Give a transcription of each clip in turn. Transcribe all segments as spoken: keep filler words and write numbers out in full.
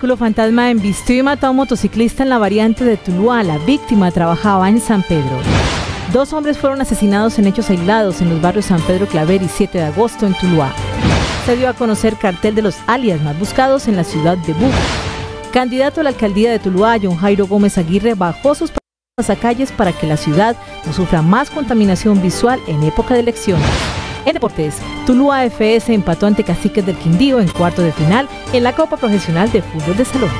vehículo fantasma embistió y mató a un motociclista en la variante de Tuluá. La víctima trabajaba en San Pedro. Dos hombres fueron asesinados en hechos aislados en los barrios San Pedro Claver y siete de agosto en Tuluá. Se dio a conocer cartel de los alias más buscados en la ciudad de Buga. Candidato a la alcaldía de Tuluá, John Jairo Gómez Aguirre, bajó sus pasacalles para que la ciudad no sufra más contaminación visual en época de elecciones. En deportes, Tuluá F S empató ante Caciques del Quindío en cuarto de final en la Copa Profesional de Fútbol de Salón.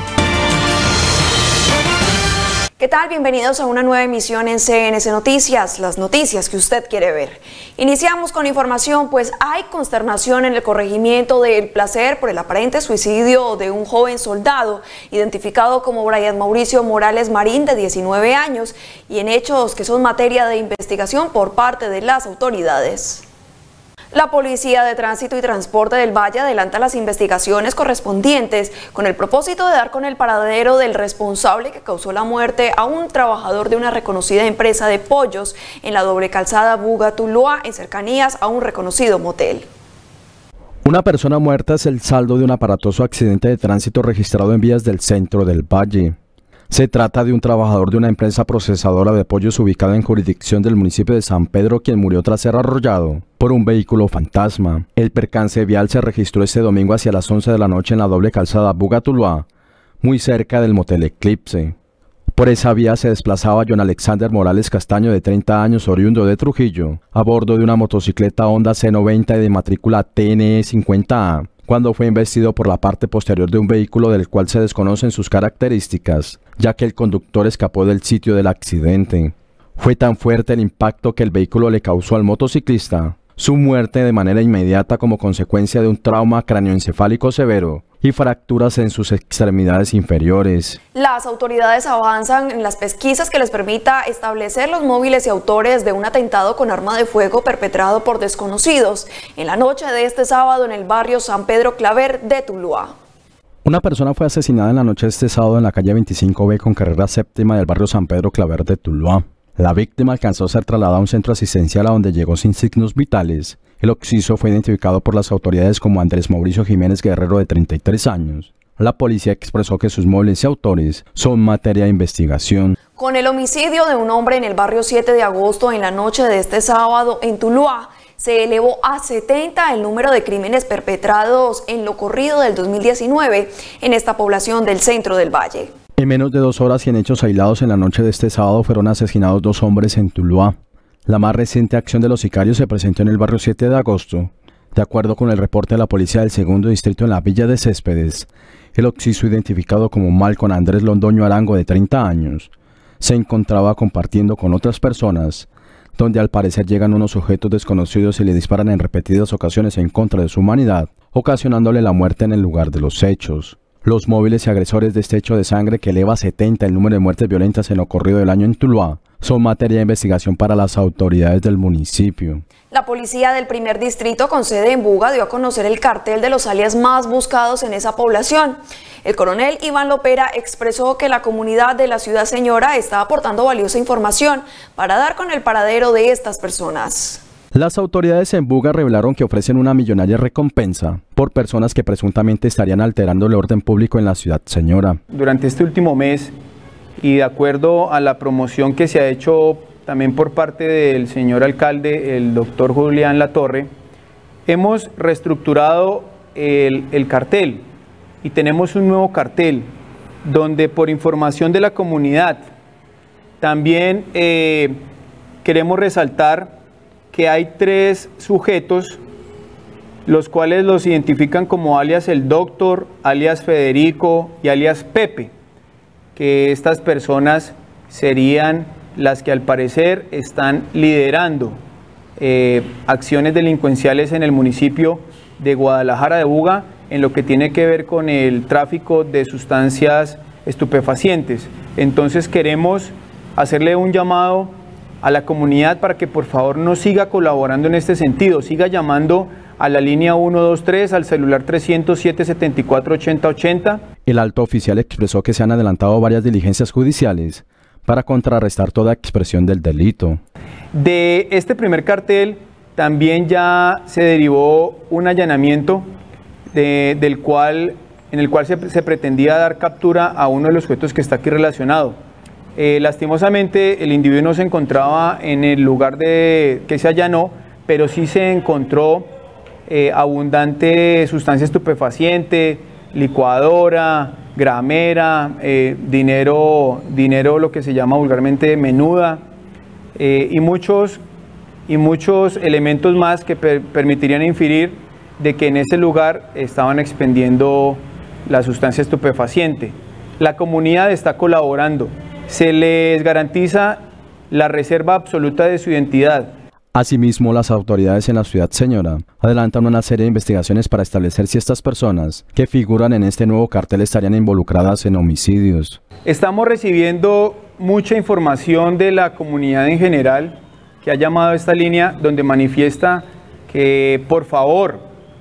¿Qué tal? Bienvenidos a una nueva emisión en C N C Noticias, las noticias que usted quiere ver. Iniciamos con información, pues hay consternación en el corregimiento de El Placer por el aparente suicidio de un joven soldado identificado como Brian Mauricio Morales Marín, de diecinueve años, y en hechos que son materia de investigación por parte de las autoridades. La Policía de Tránsito y Transporte del Valle adelanta las investigaciones correspondientes con el propósito de dar con el paradero del responsable que causó la muerte a un trabajador de una reconocida empresa de pollos en la doble calzada Buga-Tuluá, en cercanías a un reconocido motel. Una persona muerta es el saldo de un aparatoso accidente de tránsito registrado en vías del centro del Valle. Se trata de un trabajador de una empresa procesadora de pollos ubicada en jurisdicción del municipio de San Pedro, quien murió tras ser arrollado por un vehículo fantasma. El percance vial se registró este domingo hacia las once de la noche en la doble calzada Buga-Tuluá, muy cerca del motel Eclipse. Por esa vía se desplazaba John Alexander Morales Castaño, de treinta años, oriundo de Trujillo, a bordo de una motocicleta Honda C noventa de matrícula T N E cincuenta A, cuando fue embestido por la parte posterior de un vehículo del cual se desconocen sus características, ya que el conductor escapó del sitio del accidente. Fue tan fuerte el impacto que el vehículo le causó al motociclista su muerte de manera inmediata como consecuencia de un trauma cráneoencefálico severo y fracturas en sus extremidades inferiores. Las autoridades avanzan en las pesquisas que les permita establecer los móviles y autores de un atentado con arma de fuego perpetrado por desconocidos en la noche de este sábado en el barrio San Pedro Claver de Tuluá. Una persona fue asesinada en la noche de este sábado en la calle veinticinco B con carrera séptima del barrio San Pedro Claver de Tuluá. La víctima alcanzó a ser trasladada a un centro asistencial a donde llegó sin signos vitales. El occiso fue identificado por las autoridades como Andrés Mauricio Jiménez Guerrero, de treinta y tres años. La policía expresó que sus móviles y autores son materia de investigación. Con el homicidio de un hombre en el barrio siete de agosto en la noche de este sábado en Tuluá, se elevó a setenta el número de crímenes perpetrados en lo corrido del dos mil diecinueve en esta población del centro del Valle. En menos de dos horas y en hechos aislados en la noche de este sábado fueron asesinados dos hombres en Tuluá. La más reciente acción de los sicarios se presentó en el barrio siete de agosto. De acuerdo con el reporte de la policía del segundo distrito en la villa de Céspedes, el occiso, identificado como Malcolm Andrés Londoño Arango, de treinta años, se encontraba compartiendo con otras personas, donde al parecer llegan unos sujetos desconocidos y le disparan en repetidas ocasiones en contra de su humanidad, ocasionándole la muerte en el lugar de los hechos. Los móviles y agresores de este hecho de sangre, que eleva a setenta el número de muertes violentas en lo corrido del año en Tuluá, son materia de investigación para las autoridades del municipio. La policía del primer distrito con sede en Buga dio a conocer el cartel de los alias más buscados en esa población. El coronel Iván Lopera expresó que la comunidad de la Ciudad Señora está aportando valiosa información para dar con el paradero de estas personas. Las autoridades en Buga revelaron que ofrecen una millonaria recompensa por personas que presuntamente estarían alterando el orden público en la Ciudad Señora. Durante este último mes, y de acuerdo a la promoción que se ha hecho también por parte del señor alcalde, el doctor Julián Latorre, hemos reestructurado el, el cartel y tenemos un nuevo cartel donde, por información de la comunidad, también eh, queremos resaltar que hay tres sujetos, los cuales los identifican como alias el Doctor, alias Federico y alias Pepe, que estas personas serían las que al parecer están liderando eh, acciones delincuenciales en el municipio de Guadalajara de Buga en lo que tiene que ver con el tráfico de sustancias estupefacientes. Entonces queremos hacerle un llamado a la comunidad para que por favor nos siga colaborando en este sentido, siga llamando a la línea uno dos tres, al celular trescientos siete, setenta y cuatro, ochenta ochenta. El alto oficial expresó que se han adelantado varias diligencias judiciales para contrarrestar toda expresión del delito. De este primer cartel también ya se derivó un allanamiento de, del cual en el cual se, se pretendía dar captura a uno de los sujetos que está aquí relacionado. Eh, lastimosamente el individuo no se encontraba en el lugar de, que se allanó, pero sí se encontró eh, abundante sustancia estupefaciente, licuadora, gramera, eh, dinero, dinero lo que se llama vulgarmente menuda, eh, y, muchos, y muchos elementos más que per, permitirían inferir de que en ese lugar estaban expendiendo la sustancia estupefaciente. La comunidad está colaborando. Se les garantiza la reserva absoluta de su identidad. Asimismo, las autoridades en la ciudad señora adelantan una serie de investigaciones para establecer si estas personas que figuran en este nuevo cartel estarían involucradas en homicidios. Estamos recibiendo mucha información de la comunidad en general que ha llamado a esta línea, donde manifiesta que por favor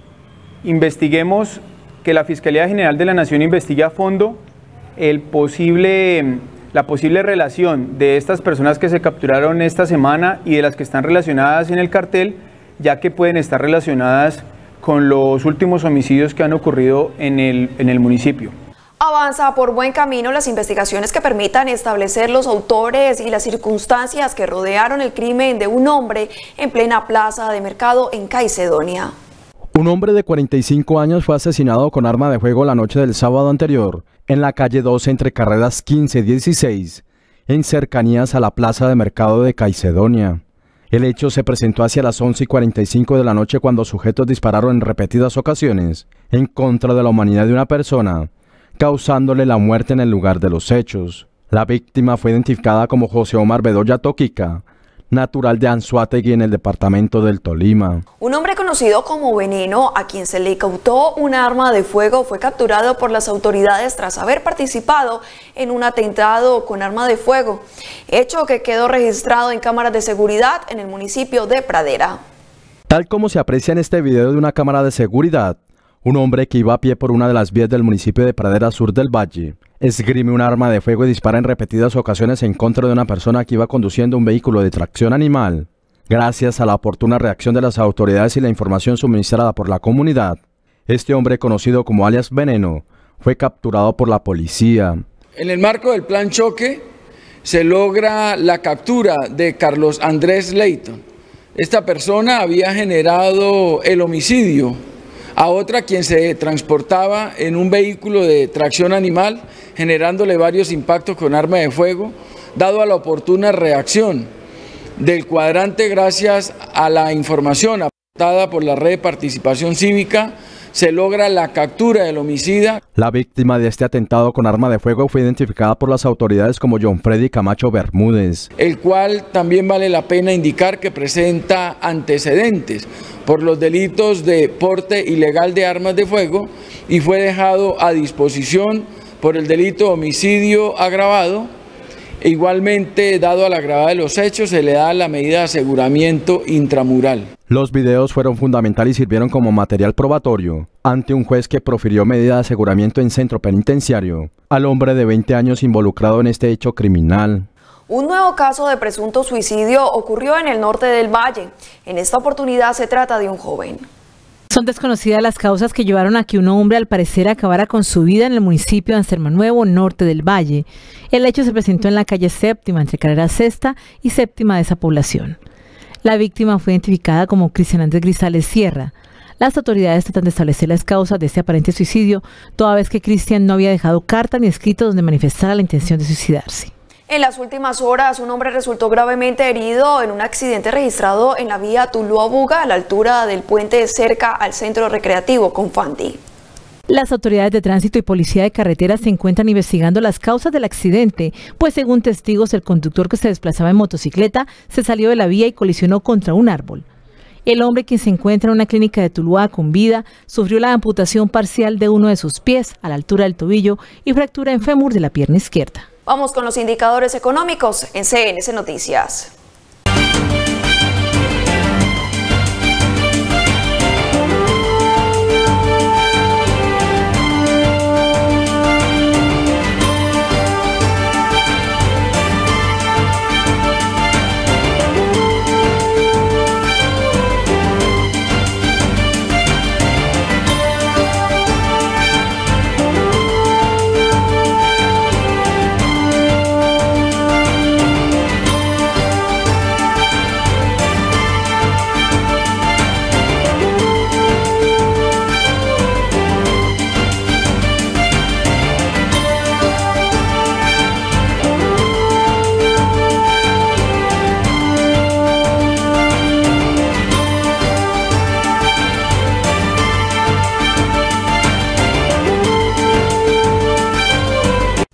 investiguemos, que la Fiscalía General de la Nación investigue a fondo el posible... la posible relación de estas personas que se capturaron esta semana y de las que están relacionadas en el cartel, ya que pueden estar relacionadas con los últimos homicidios que han ocurrido en el, en el municipio. Avanza por buen camino las investigaciones que permitan establecer los autores y las circunstancias que rodearon el crimen de un hombre en plena plaza de mercado en Caicedonia. Un hombre de cuarenta y cinco años fue asesinado con arma de fuego la noche del sábado anterior en la calle doce entre carreras quince y dieciséis, en cercanías a la plaza de mercado de Caicedonia. El hecho se presentó hacia las once y cuarenta y cinco de la noche cuando sujetos dispararon en repetidas ocasiones en contra de la humanidad de una persona, causándole la muerte en el lugar de los hechos. La víctima fue identificada como José Omar Bedoya Toquica, natural de Anzoátegui en el departamento del Tolima. Un hombre conocido como Veneno, a quien se le incautó un arma de fuego, fue capturado por las autoridades tras haber participado en un atentado con arma de fuego, hecho que quedó registrado en cámaras de seguridad en el municipio de Pradera. Tal como se aprecia en este video de una cámara de seguridad, un hombre que iba a pie por una de las vías del municipio de Pradera Sur del Valle esgrime un arma de fuego y dispara en repetidas ocasiones en contra de una persona que iba conduciendo un vehículo de tracción animal. Gracias a la oportuna reacción de las autoridades y la información suministrada por la comunidad, este hombre, conocido como alias Veneno, fue capturado por la policía. En el marco del plan choque se logra la captura de Carlos Andrés Leighton. Esta persona había generado el homicidio a otra quien se transportaba en un vehículo de tracción animal, generándole varios impactos con arma de fuego, dado a la oportuna reacción del cuadrante. Gracias a la información aportada por la red de participación cívica, se logra la captura del homicida. La víctima de este atentado con arma de fuego fue identificada por las autoridades como John Freddy Camacho Bermúdez, el cual también vale la pena indicar que presenta antecedentes por los delitos de porte ilegal de armas de fuego y fue dejado a disposición por el delito de homicidio agravado. E igualmente, dado a la gravedad de los hechos, se le da la medida de aseguramiento intramural. Los videos fueron fundamentales y sirvieron como material probatorio ante un juez que profirió medida de aseguramiento en centro penitenciario al hombre de veinte años involucrado en este hecho criminal. Un nuevo caso de presunto suicidio ocurrió en el norte del Valle. En esta oportunidad se trata de un joven. Son desconocidas las causas que llevaron a que un hombre al parecer acabara con su vida en el municipio de Anserma-Nuevo, norte del Valle. El hecho se presentó en la calle Séptima, entre carrera Sexta y Séptima de esa población. La víctima fue identificada como Cristian Andrés Grisales Sierra. Las autoridades tratan de establecer las causas de este aparente suicidio, toda vez que Cristian no había dejado carta ni escrito donde manifestara la intención de suicidarse. En las últimas horas, un hombre resultó gravemente herido en un accidente registrado en la vía Tuluá-Buga, a la altura del puente cerca al centro recreativo Confandi. Las autoridades de tránsito y policía de carretera se encuentran investigando las causas del accidente, pues según testigos, el conductor que se desplazaba en motocicleta se salió de la vía y colisionó contra un árbol. El hombre, quien se encuentra en una clínica de Tuluá con vida, sufrió la amputación parcial de uno de sus pies a la altura del tobillo y fractura en fémur de la pierna izquierda. Vamos con los indicadores económicos en C N C Noticias.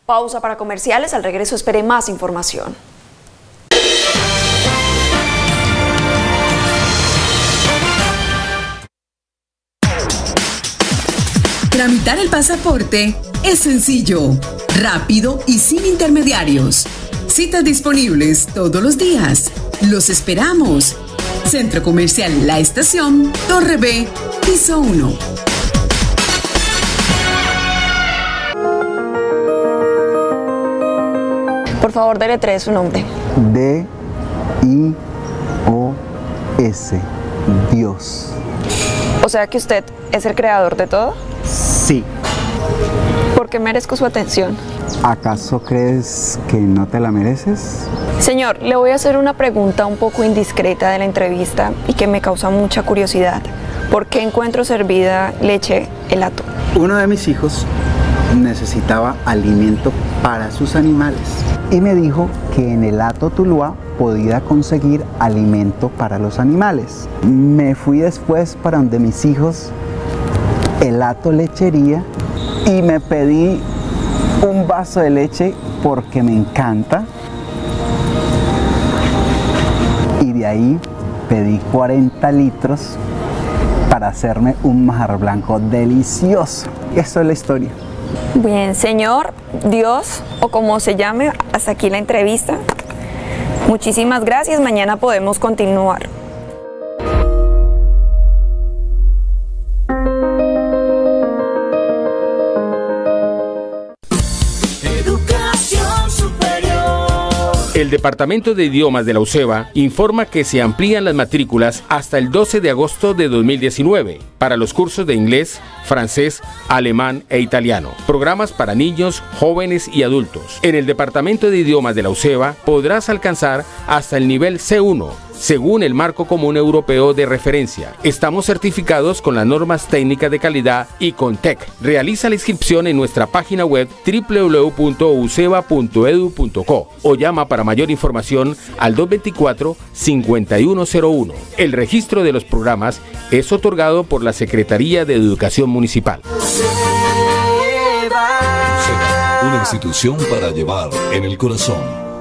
Pausa para comerciales, al regreso espere más información. Tramitar el pasaporte es sencillo, rápido y sin intermediarios. Citas disponibles todos los días. Los esperamos. Centro Comercial La Estación, Torre B, piso uno. Por favor, deletree su nombre. D I O S, Dios. O sea que usted es el creador de todo. Sí. ¿Por qué merezco su atención? ¿Acaso crees que no te la mereces? Señor, le voy a hacer una pregunta un poco indiscreta de la entrevista y que me causa mucha curiosidad. ¿Por qué encuentro servida leche helato? Uno de mis hijos necesitaba alimento para sus animales y me dijo que en el Hato Tuluá podía conseguir alimento para los animales. Me fui después para donde mis hijos, el Hato Lechería, y me pedí un vaso de leche porque me encanta, y de ahí pedí cuarenta litros para hacerme un manjar blanco delicioso. Eso es la historia. Bien, señor, Dios, o como se llame, hasta aquí la entrevista. Muchísimas gracias, mañana podemos continuar. El Departamento de Idiomas de la UCEBA informa que se amplían las matrículas hasta el doce de agosto de dos mil diecinueve para los cursos de inglés, francés, alemán e italiano. Programas para niños, jóvenes y adultos. En el Departamento de Idiomas de la UCEBA podrás alcanzar hasta el nivel C uno, según el Marco Común Europeo de Referencia. Estamos certificados con las normas técnicas de calidad y con T E C. Realiza la inscripción en nuestra página web doble u doble u doble u punto uceba punto edu punto co o llama para mayor información al dos dos cuatro, cinco uno cero uno. El registro de los programas es otorgado por la Secretaría de Educación Municipal. Una institución para llevar en el corazón.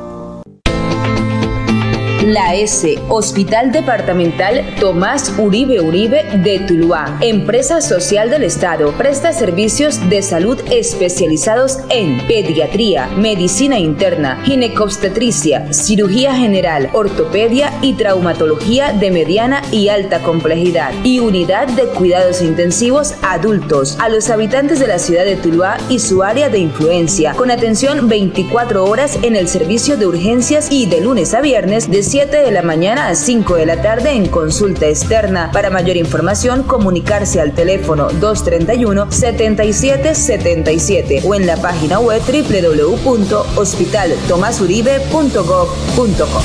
La S, Hospital Departamental Tomás Uribe Uribe de Tuluá, empresa social del Estado, presta servicios de salud especializados en pediatría, medicina interna, ginecobstetricia, cirugía general, ortopedia y traumatología de mediana y alta complejidad, y unidad de cuidados intensivos adultos a los habitantes de la ciudad de Tuluá y su área de influencia, con atención veinticuatro horas en el servicio de urgencias y de lunes a viernes de siete de la mañana a cinco de la tarde en consulta externa. Para mayor información, comunicarse al teléfono dos tres uno, setenta y siete setenta y siete o en la página web doble u doble u doble u punto hospital tomás uribe punto gob punto co.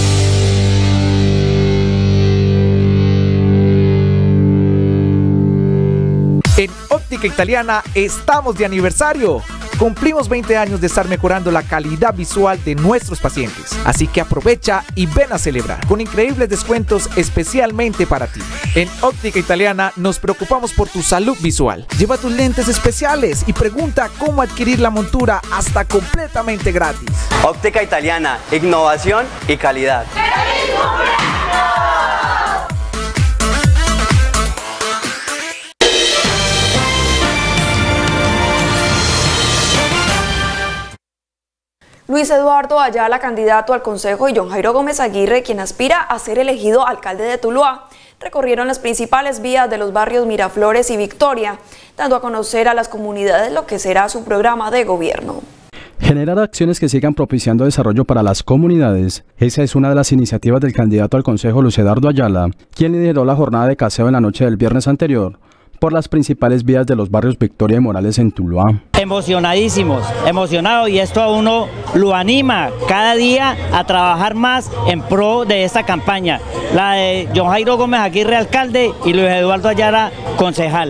En Óptica Italiana estamos de aniversario. Cumplimos veinte años de estar mejorando la calidad visual de nuestros pacientes. Así que aprovecha y ven a celebrar con increíbles descuentos especialmente para ti. En Óptica Italiana nos preocupamos por tu salud visual. Lleva tus lentes especiales y pregunta cómo adquirir la montura hasta completamente gratis. Óptica Italiana, innovación y calidad. Luis Eduardo Ayala, candidato al Consejo, y John Jairo Gómez Aguirre, quien aspira a ser elegido alcalde de Tuluá, recorrieron las principales vías de los barrios Miraflores y Victoria, dando a conocer a las comunidades lo que será su programa de gobierno. Generar acciones que sigan propiciando desarrollo para las comunidades. Esa es una de las iniciativas del candidato al Consejo, Luis Eduardo Ayala, quien lideró la jornada de caseo en la noche del viernes anterior por las principales vías de los barrios Victoria y Morales en Tuluá. Emocionadísimos, emocionados, y esto a uno lo anima cada día a trabajar más en pro de esta campaña, la de John Jairo Gómez Aguirre, alcalde, y Luis Eduardo Ayala, concejal.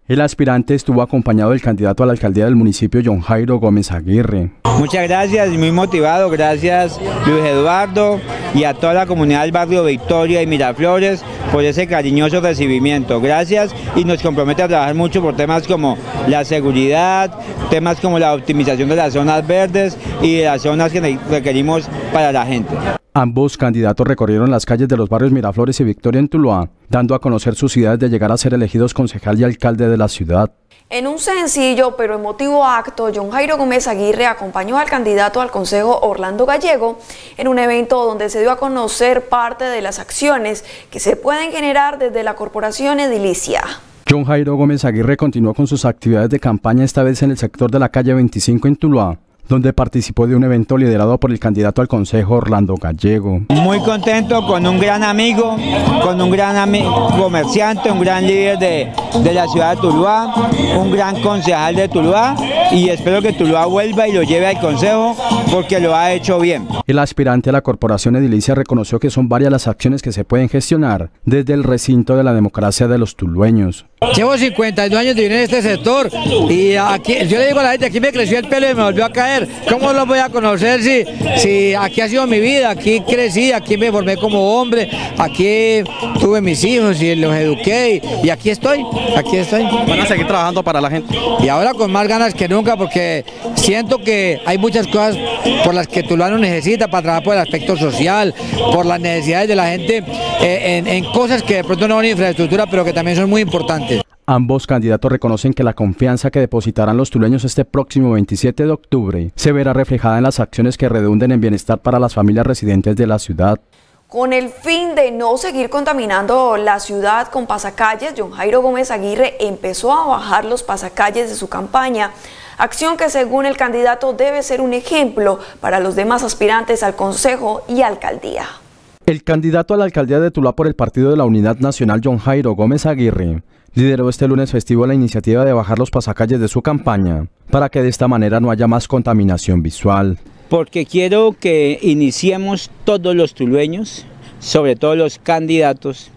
El aspirante estuvo acompañado del candidato a la alcaldía del municipio, John Jairo Gómez Aguirre. Muchas gracias, muy motivado, gracias Luis Eduardo y a toda la comunidad del barrio Victoria y Miraflores por ese cariñoso recibimiento. Gracias y nos compromete a trabajar mucho por temas como la seguridad, temas como la optimización de las zonas verdes y de las zonas que requerimos para la gente. Ambos candidatos recorrieron las calles de los barrios Miraflores y Victoria en Tuluá, dando a conocer sus ideas de llegar a ser elegidos concejal y alcalde de la ciudad. En un sencillo pero emotivo acto, John Jairo Gómez Aguirre acompañó al candidato al Consejo Orlando Gallego en un evento donde se dio a conocer parte de las acciones que se pueden generar desde la corporación edilicia. John Jairo Gómez Aguirre continuó con sus actividades de campaña, esta vez en el sector de la calle veinticinco en Tuluá, donde participó de un evento liderado por el candidato al Consejo Orlando Gallego. Muy contento con un gran amigo, con un gran amigo comerciante, un gran líder de, de la ciudad de Tuluá, un gran concejal de Tuluá, y espero que Tuluá vuelva y lo lleve al Consejo porque lo ha hecho bien. El aspirante a la corporación edilicia reconoció que son varias las acciones que se pueden gestionar desde el recinto de la democracia de los tulueños. Llevo cincuenta y dos años de vivir en este sector y aquí, yo le digo a la gente, aquí me creció el pelo y me volvió a caer. ¿Cómo lo voy a conocer si, si aquí ha sido mi vida? Aquí crecí, aquí me formé como hombre, aquí tuve mis hijos y los eduqué y, y aquí estoy, aquí estoy. ¿Van a seguir trabajando para la gente? Y ahora con más ganas que nunca porque siento que hay muchas cosas por las que Tuluá no necesita para trabajar por el aspecto social, por las necesidades de la gente, eh, en, en cosas que de pronto no son infraestructura pero que también son muy importantes. Ambos candidatos reconocen que la confianza que depositarán los tulueños este próximo veintisiete de octubre se verá reflejada en las acciones que redunden en bienestar para las familias residentes de la ciudad. Con el fin de no seguir contaminando la ciudad con pasacalles, John Jairo Gómez Aguirre empezó a bajar los pasacalles de su campaña, acción que según el candidato debe ser un ejemplo para los demás aspirantes al consejo y alcaldía. El candidato a la alcaldía de Tuluá por el Partido de la Unidad Nacional, John Jairo Gómez Aguirre, lideró este lunes festivo la iniciativa de bajar los pasacalles de su campaña, para que de esta manera no haya más contaminación visual. Porque quiero que iniciemos todos los tulueños, sobre todo los candidatos,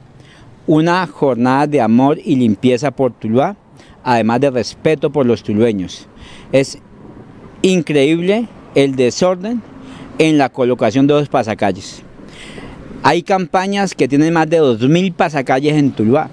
una jornada de amor y limpieza por Tuluá, además de respeto por los tulueños. Es increíble el desorden en la colocación de los pasacalles. Hay campañas que tienen más de dos mil pasacalles en Tuluá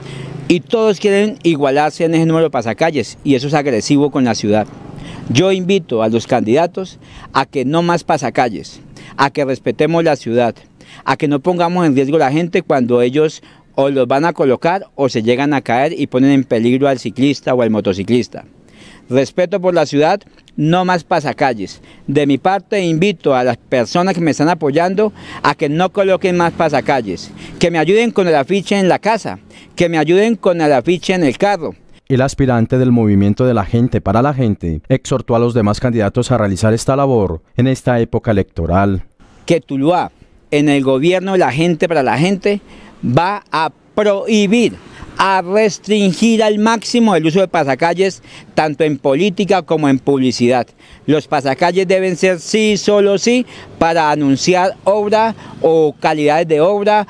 y todos quieren igualarse en ese número de pasacalles y eso es agresivo con la ciudad. Yo invito a los candidatos a que no más pasacalles, a que respetemos la ciudad, a que no pongamos en riesgo a la gente cuando ellos o los van a colocar o se llegan a caer y ponen en peligro al ciclista o al motociclista. Respeto por la ciudad, no más pasacalles. De mi parte invito a las personas que me están apoyando a que no coloquen más pasacalles, que me ayuden con el afiche en la casa, que me ayuden con el afiche en el carro. El aspirante del movimiento de la gente para la gente exhortó a los demás candidatos a realizar esta labor en esta época electoral. Que Tuluá, en el gobierno de la gente para la gente, va a prohibir, a restringir al máximo el uso de pasacalles, tanto en política como en publicidad. Los pasacalles deben ser sí, solo sí, para anunciar obra o calidades de obra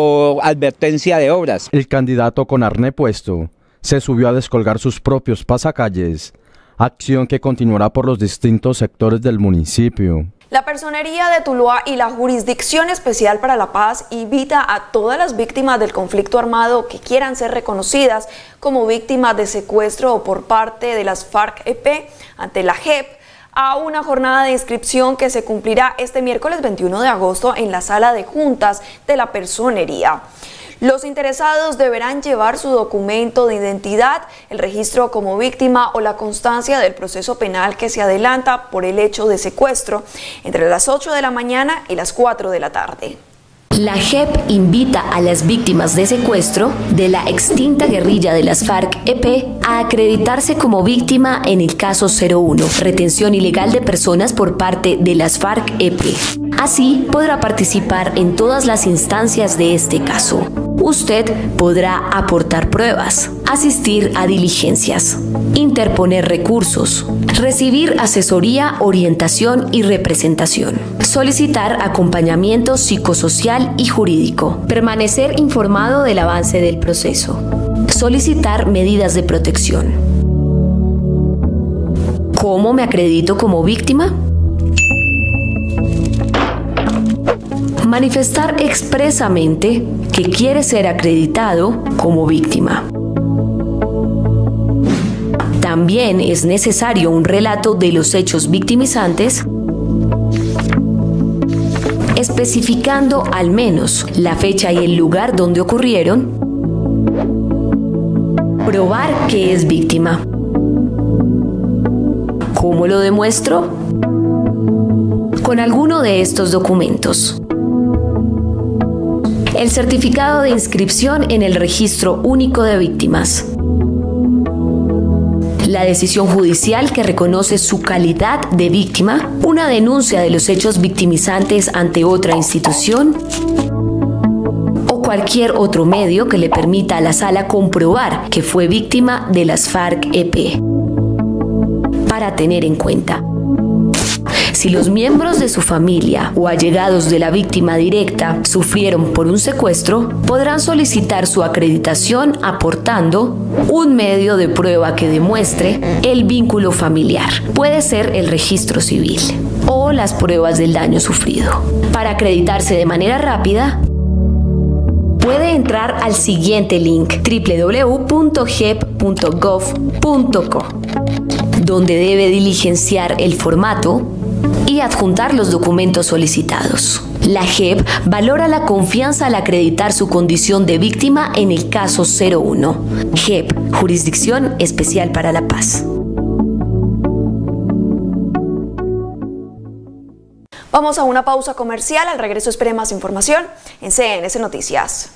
o advertencia de obras. El candidato con arné puesto se subió a descolgar sus propios pasacalles, acción que continuará por los distintos sectores del municipio. La Personería de Tuluá y la Jurisdicción Especial para la Paz invita a todas las víctimas del conflicto armado que quieran ser reconocidas como víctimas de secuestro o por parte de las FARC-E P ante la J E P a una jornada de inscripción que se cumplirá este miércoles veintiuno de agosto en la sala de juntas de la Personería. Los interesados deberán llevar su documento de identidad, el registro como víctima o la constancia del proceso penal que se adelanta por el hecho de secuestro entre las ocho de la mañana y las cuatro de la tarde. La J E P invita a las víctimas de secuestro de la extinta guerrilla de las FARC-E P a acreditarse como víctima en el caso cero uno, retención ilegal de personas por parte de las FARC-E P. Así podrá participar en todas las instancias de este caso. Usted podrá aportar pruebas, asistir a diligencias, interponer recursos, recibir asesoría, orientación y representación, solicitar acompañamiento psicosocial y jurídico, permanecer informado del avance del proceso. Solicitar medidas de protección. ¿Cómo me acredito como víctima? Manifestar expresamente que quiere ser acreditado como víctima. También es necesario un relato de los hechos victimizantes, especificando al menos la fecha y el lugar donde ocurrieron. Probar que es víctima. ¿Cómo lo demuestro? Con alguno de estos documentos. El certificado de inscripción en el Registro Único de Víctimas. La decisión judicial que reconoce su calidad de víctima, una denuncia de los hechos victimizantes ante otra institución o cualquier otro medio que le permita a la sala comprobar que fue víctima de las FARC-E P. Para tener en cuenta. Si los miembros de su familia o allegados de la víctima directa sufrieron por un secuestro, podrán solicitar su acreditación aportando un medio de prueba que demuestre el vínculo familiar. Puede ser el registro civil o las pruebas del daño sufrido. Para acreditarse de manera rápida, puede entrar al siguiente link doble u doble u doble u punto g e p punto gov punto co, donde debe diligenciar el formato y adjuntar los documentos solicitados. La J E P valora la confianza al acreditar su condición de víctima en el caso cero uno. J E P, Jurisdicción Especial para la Paz. Vamos a una pausa comercial. Al regreso espere más información en C N S Noticias.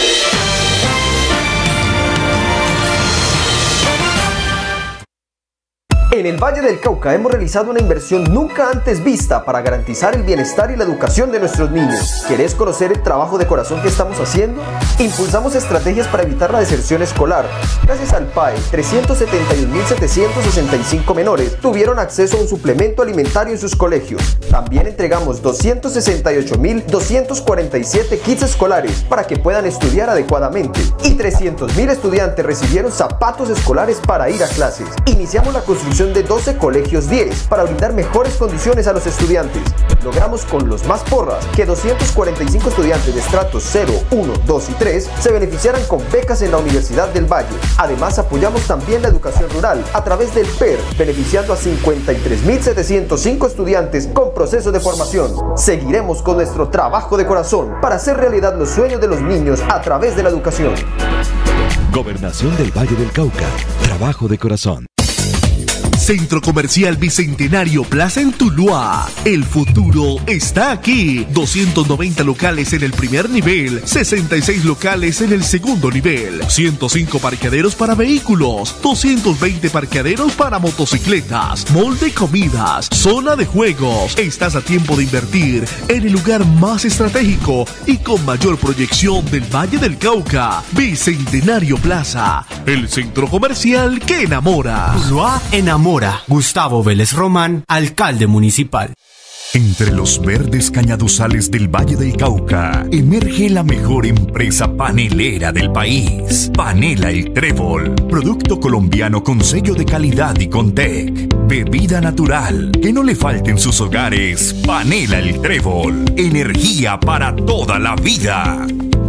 En el Valle del Cauca hemos realizado una inversión nunca antes vista para garantizar el bienestar y la educación de nuestros niños. ¿Querés conocer el trabajo de corazón que estamos haciendo? Impulsamos estrategias para evitar la deserción escolar. Gracias al P A E, trescientos setenta y un mil setecientos sesenta y cinco menores tuvieron acceso a un suplemento alimentario en sus colegios. También entregamos doscientos sesenta y ocho mil doscientos cuarenta y siete kits escolares para que puedan estudiar adecuadamente. Y trescientos mil estudiantes recibieron zapatos escolares para ir a clases. Iniciamos la construcción de doce colegios diez para brindar mejores condiciones a los estudiantes. Logramos con los más porras que doscientos cuarenta y cinco estudiantes de estratos cero, uno, dos y tres se beneficiaran con becas en la Universidad del Valle. Además, apoyamos también la educación rural a través del P E R, beneficiando a cincuenta y tres mil setecientos cinco estudiantes con proceso de formación. Seguiremos con nuestro trabajo de corazón para hacer realidad los sueños de los niños a través de la educación. Gobernación del Valle del Cauca. Trabajo de corazón. Centro Comercial Bicentenario Plaza en Tuluá. El futuro está aquí. doscientos noventa locales en el primer nivel, sesenta y seis locales en el segundo nivel, ciento cinco parqueaderos para vehículos, doscientos veinte parqueaderos para motocicletas, mall de comidas, zona de juegos. Estás a tiempo de invertir en el lugar más estratégico y con mayor proyección del Valle del Cauca. Bicentenario Plaza, el centro comercial que enamora. Tuluá enamora. Gustavo Vélez Román, alcalde municipal. Entre los verdes cañaduzales del Valle del Cauca emerge la mejor empresa panelera del país, Panela El Trébol, producto colombiano con sello de calidad y con T E C. Bebida natural, que no le falte en sus hogares. Panela El Trébol, energía para toda la vida.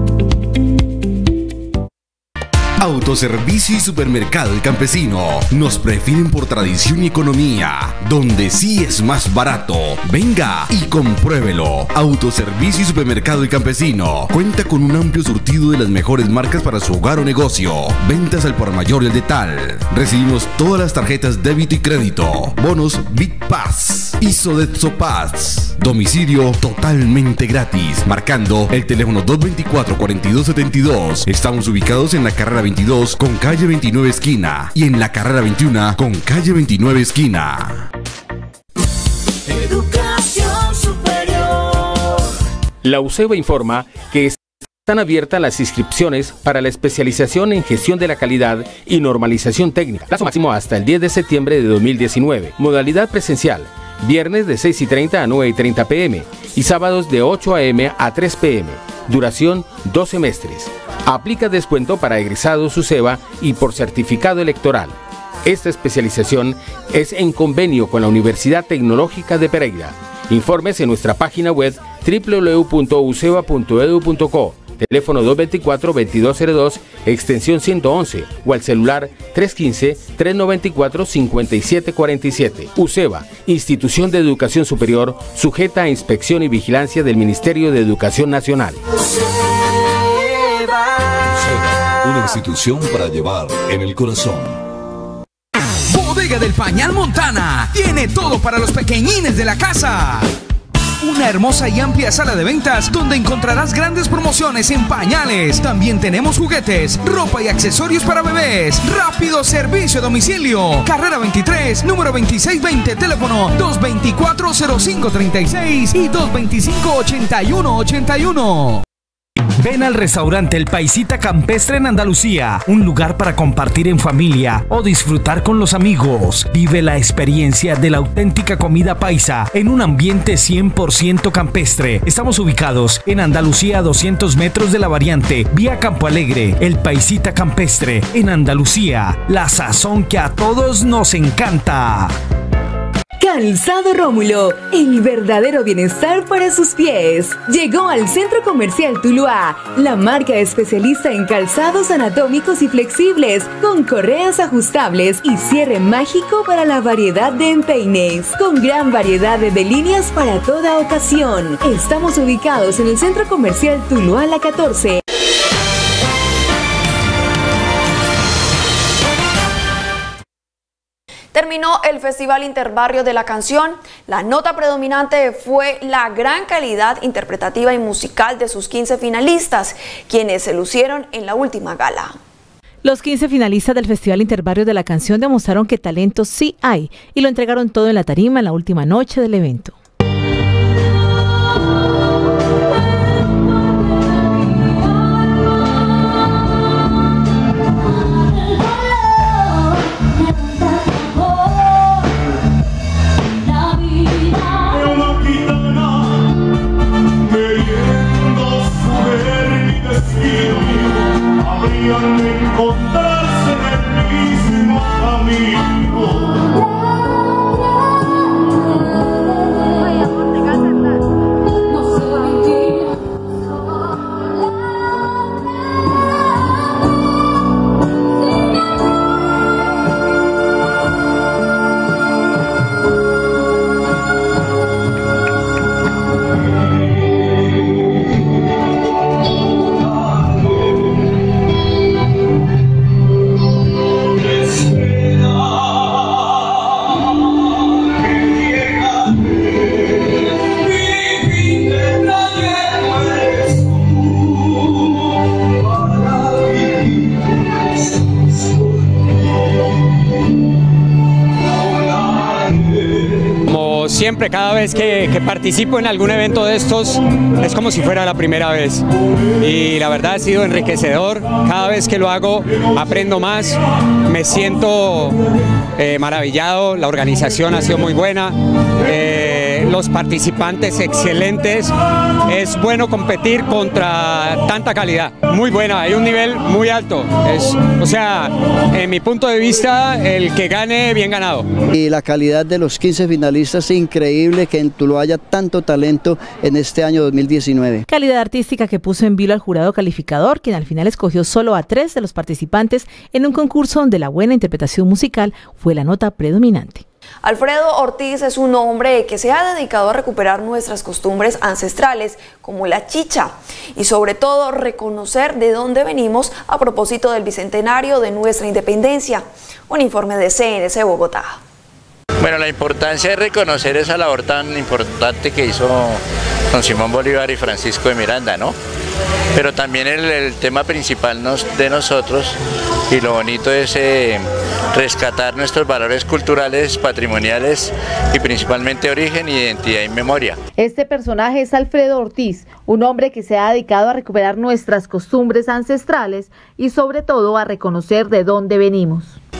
Autoservicio y Supermercado El Campesino nos prefieren por tradición y economía, donde sí es más barato. Venga y compruébelo. Autoservicio y Supermercado El Campesino cuenta con un amplio surtido de las mejores marcas para su hogar o negocio. Ventas al por mayor y al detal. Recibimos todas las tarjetas débito y crédito. Bonos Big Pass y Sodexo Pass. Domicilio totalmente gratis. Marcando el teléfono dos veinticuatro, cuarenta y dos setenta y dos. Estamos ubicados en la carrera veintidós con calle veintinueve esquina y en la carrera veintiuno con calle veintinueve esquina. Educación superior. La UCEBA informa que están abiertas las inscripciones para la especialización en gestión de la calidad y normalización técnica. Plazo máximo hasta el diez de septiembre de dos mil diecinueve. Modalidad presencial. Viernes de seis y treinta a nueve y treinta pm y sábados de ocho a m a tres p m Duración dos semestres. Aplica descuento para egresados UCEBA y por certificado electoral. Esta especialización es en convenio con la Universidad Tecnológica de Pereira. Informes en nuestra página web doble u doble u doble u punto uceba punto edu punto co, teléfono dos dos cuatro, veintidós cero dos, extensión ciento once o al celular tres uno cinco, tres nueve cuatro, cinco siete cuatro siete. UCEBA, Institución de Educación Superior, sujeta a inspección y vigilancia del Ministerio de Educación Nacional. Una institución para llevar en el corazón. Bodega del Pañal Montana tiene todo para los pequeñines de la casa. Una hermosa y amplia sala de ventas donde encontrarás grandes promociones en pañales. También tenemos juguetes, ropa y accesorios para bebés. Rápido servicio a domicilio. Carrera veintitrés, número veintiséis veinte, teléfono dos dos cuatro, cero cinco tres seis y dos dos cinco, ocho uno ocho uno. Ven al restaurante El Paisita Campestre en Andalucía, un lugar para compartir en familia o disfrutar con los amigos. Vive la experiencia de la auténtica comida paisa en un ambiente cien por ciento campestre. Estamos ubicados en Andalucía a doscientos metros de la variante, vía Campo Alegre. El Paisita Campestre en Andalucía, la sazón que a todos nos encanta. Calzado Rómulo, el verdadero bienestar para sus pies. Llegó al Centro Comercial Tuluá, la marca especialista en calzados anatómicos y flexibles, con correas ajustables y cierre mágico para la variedad de empeines, con gran variedad de, de líneas para toda ocasión. Estamos ubicados en el Centro Comercial Tuluá La catorce. Terminó el Festival Interbarrio de la Canción. La nota predominante fue la gran calidad interpretativa y musical de sus quince finalistas, quienes se lucieron en la última gala. Los quince finalistas del Festival Interbarrio de la Canción demostraron que talento sí hay y lo entregaron todo en la tarima en la última noche del evento. Habrían de encontrarse en el mismo camino. Siempre, cada vez que, que participo en algún evento de estos, es como si fuera la primera vez. Y la verdad ha sido enriquecedor. Cada vez que lo hago, aprendo más, me siento eh, maravillado. La organización ha sido muy buena, eh, los participantes excelentes. Es bueno competir contra tanta calidad. Muy buena, hay un nivel muy alto. Es, o sea, en mi punto de vista, el que gane, bien ganado. Y la calidad de los quince finalistas, increíble que en Tuluá haya tanto talento en este año dos mil diecinueve. Calidad artística que puso en vilo al jurado calificador, quien al final escogió solo a tres de los participantes en un concurso donde la buena interpretación musical fue la nota predominante. Alfredo Ortiz es un hombre que se ha dedicado a recuperar nuestras costumbres ancestrales, como la chicha, y sobre todo reconocer de dónde venimos a propósito del bicentenario de nuestra independencia. Un informe de C N C Bogotá. Bueno, la importancia de reconocer esa labor tan importante que hizo don Simón Bolívar y Francisco de Miranda, ¿no? Pero también el, el tema principal nos, de nosotros, y lo bonito es eh, rescatar nuestros valores culturales, patrimoniales y principalmente origen, identidad y memoria. Este personaje es Alfredo Ortiz, un hombre que se ha dedicado a recuperar nuestras costumbres ancestrales y sobre todo a reconocer de dónde venimos.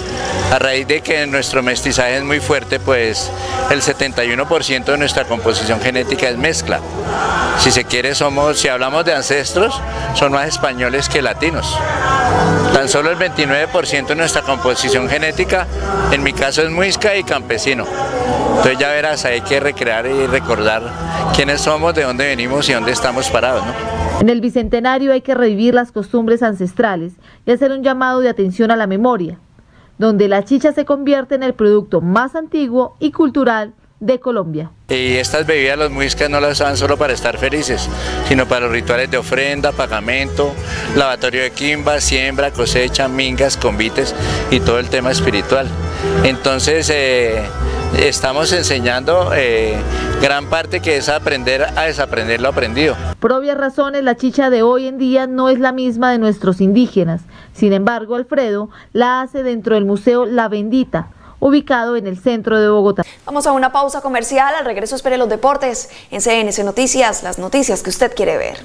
A raíz de que nuestro mestizaje es muy fuerte, pues el setenta y uno por ciento de nuestra composición genética es mezcla. Si se quiere, somos, si hablamos de ancestros, son más españoles que latinos. Tan solo el veintinueve por ciento de nuestra composición genética, en mi caso, es muisca y campesino. Entonces ya verás, hay que recrear y recordar quiénes somos, de dónde venimos y dónde estamos parados, ¿no? En el Bicentenario hay que revivir las costumbres ancestrales y hacer un llamado de atención a la memoria, donde la chicha se convierte en el producto más antiguo y cultural de Colombia. Y estas bebidas, los muiscas, no las usan solo para estar felices, sino para los rituales de ofrenda, pagamento, lavatorio de quimba, siembra, cosecha, mingas, convites y todo el tema espiritual. Entonces eh, estamos enseñando eh, gran parte que es aprender a desaprender lo aprendido. Por obvias razones, la chicha de hoy en día no es la misma de nuestros indígenas. Sin embargo, Alfredo la hace dentro del Museo La Bendita, ubicado en el centro de Bogotá. Vamos a una pausa comercial. Al regreso espere los deportes en C N C Noticias, las noticias que usted quiere ver.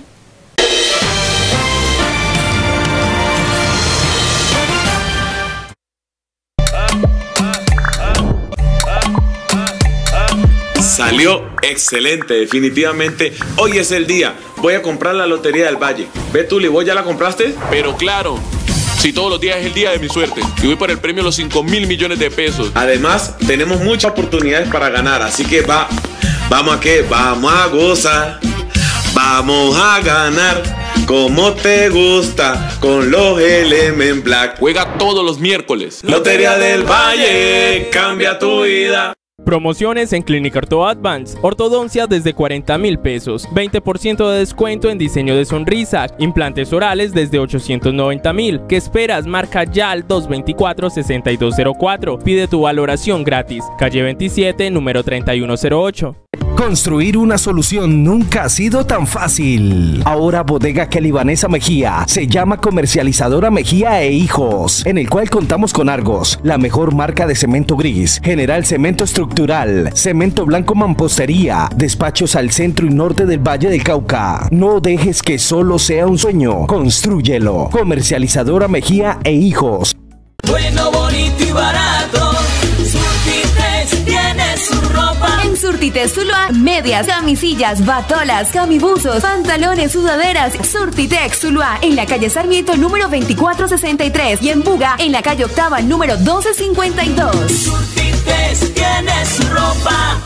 Salió excelente, definitivamente. Hoy es el día. Voy a comprar la Lotería del Valle. Ve tú, ¿vos ya la compraste? Pero claro, si todos los días es el día de mi suerte y voy por el premio de los cinco mil millones de pesos. Además, tenemos muchas oportunidades para ganar, así que va, vamos a qué, vamos a gozar, vamos a ganar, como te gusta, con los Element Black. Juega todos los miércoles. Lotería del Valle, cambia tu vida. Promociones en Clínica Orto Advance, ortodoncia desde cuarenta mil pesos, veinte por ciento de descuento en diseño de sonrisa, implantes orales desde ochocientos noventa mil. ¿Qué esperas? Marca ya al dos dos cuatro, seis dos cero cuatro. Pide tu valoración gratis. Calle veintisiete, número treinta y uno cero ocho. Construir una solución nunca ha sido tan fácil. Ahora Bodega Calibanesa Mejía se llama Comercializadora Mejía e Hijos, en el cual contamos con Argos, la mejor marca de cemento gris, General Cemento Estructural, Cemento Blanco Mampostería, despachos al centro y norte del Valle del Cauca. No dejes que solo sea un sueño, constrúyelo. Comercializadora Mejía e Hijos. Bueno, bonito y barato, Surtites tiene su ropa. En Surtites Tuluá, medias, camisillas, batolas, camibuzos, pantalones, sudaderas. Surtitex Tuluá, en la calle Sarmiento número veinticuatro sesenta y tres y en Buga, en la calle Octava número doce cincuenta y dos. Surtites tiene su ropa.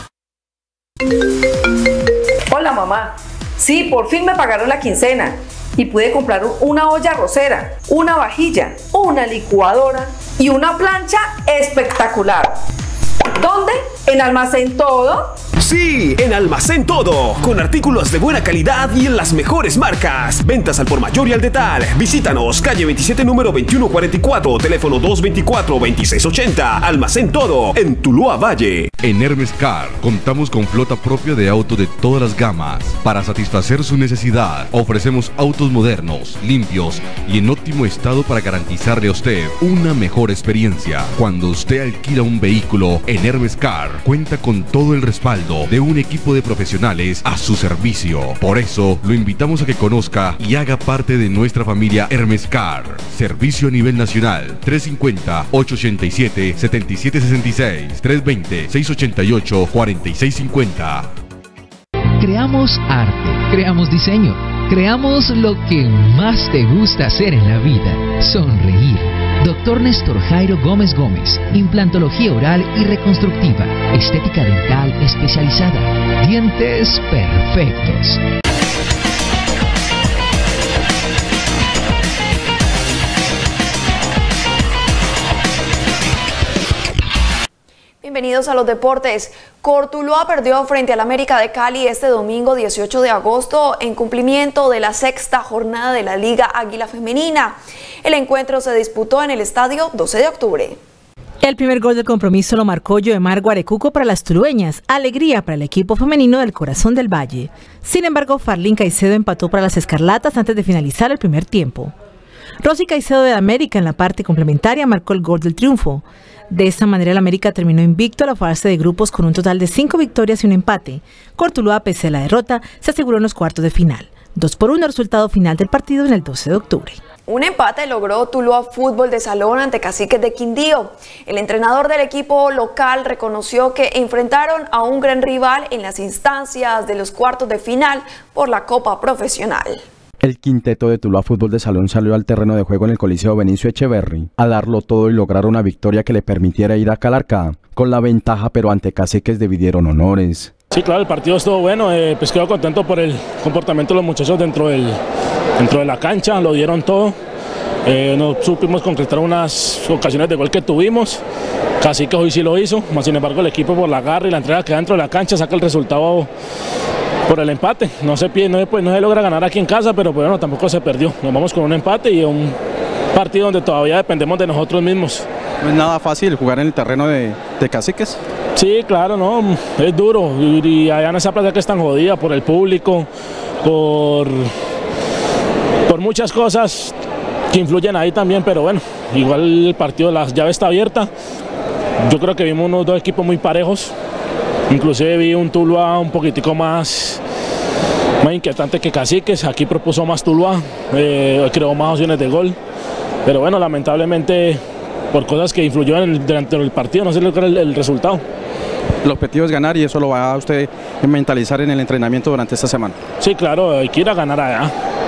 Hola mamá, sí, por fin me pagaron la quincena y pude comprar una olla arrocera, una vajilla, una licuadora y una plancha espectacular. ¿Dónde? ¿En Almacén Todo? Sí, en Almacén Todo, con artículos de buena calidad y en las mejores marcas. Ventas al por mayor y al detal. Visítanos, calle veintisiete, número veintiuno cuarenta y cuatro, teléfono dos dos cuatro, dos seis ocho cero. Almacén Todo, en Tuluá Valle. En Hermes Car contamos con flota propia de autos de todas las gamas. Para satisfacer su necesidad, ofrecemos autos modernos, limpios y en óptimo estado para garantizarle a usted una mejor experiencia. Cuando usted alquila un vehículo en Hermes Car, cuenta con todo el respaldo de un equipo de profesionales a su servicio. Por eso, lo invitamos a que conozca y haga parte de nuestra familia Hermes Car. Servicio a nivel nacional. tres cinco cero, ocho ocho siete, siete siete seis seis, tres dos cero, seis ocho ocho, cuatro seis cinco cero. Creamos arte, creamos diseño, creamos lo que más te gusta hacer en la vida, sonreír. Doctor Néstor Jairo Gómez Gómez, implantología oral y reconstructiva, estética dental especializada, dientes perfectos. Bienvenidos a los deportes. Cortuluá perdió frente al América de Cali este domingo dieciocho de agosto en cumplimiento de la sexta jornada de la Liga Águila Femenina. El encuentro se disputó en el estadio doce de octubre. El primer gol del compromiso lo marcó Yoemar Guarecuco para las tulueñas, alegría para el equipo femenino del Corazón del Valle. Sin embargo, Farlín Caicedo empató para las escarlatas antes de finalizar el primer tiempo. Rosy Caicedo de América en la parte complementaria marcó el gol del triunfo. De esta manera el América terminó invicto a la fase de grupos con un total de cinco victorias y un empate. Cortuluá, pese a la derrota, se aseguró en los cuartos de final. dos por uno resultado final del partido en el doce de octubre. Un empate logró Tuluá Fútbol de Salón ante Caciques de Quindío. El entrenador del equipo local reconoció que enfrentaron a un gran rival en las instancias de los cuartos de final por la Copa Profesional. El quinteto de Tuluá Fútbol de Salón salió al terreno de juego en el Coliseo Benicio Echeverry a darlo todo y lograr una victoria que le permitiera ir a Calarcá con la ventaja, pero ante Caciques dividieron honores. Sí, claro, el partido estuvo bueno, eh, pues quedo contento por el comportamiento de los muchachos dentro, del, dentro de la cancha, lo dieron todo, eh, no supimos concretar unas ocasiones de gol que tuvimos, Caciques hoy sí lo hizo, más sin embargo el equipo por la garra y la entrega que da dentro de la cancha saca el resultado por el empate, no se, no, pues, no se logra ganar aquí en casa, pero pues, bueno, tampoco se perdió, nos vamos con un empate y un partido donde todavía dependemos de nosotros mismos. No es nada fácil jugar en el terreno de, de Caciques. Sí, claro, no, es duro y, y allá en esa plaza que es tan jodida por el público, por, por muchas cosas que influyen ahí también, pero bueno, igual el partido, la llave está abierta, yo creo que vimos unos dos equipos muy parejos, inclusive vi un Tuluá un poquitico más, más inquietante que Caciques, aquí propuso más Tuluá, eh, creó más opciones de gol, pero bueno, lamentablemente por cosas que influyeron durante el partido no se logra el, el resultado. El objetivo es ganar y eso lo va a usted mentalizar en el entrenamiento durante esta semana. Sí, claro, hay que ir a ganar allá,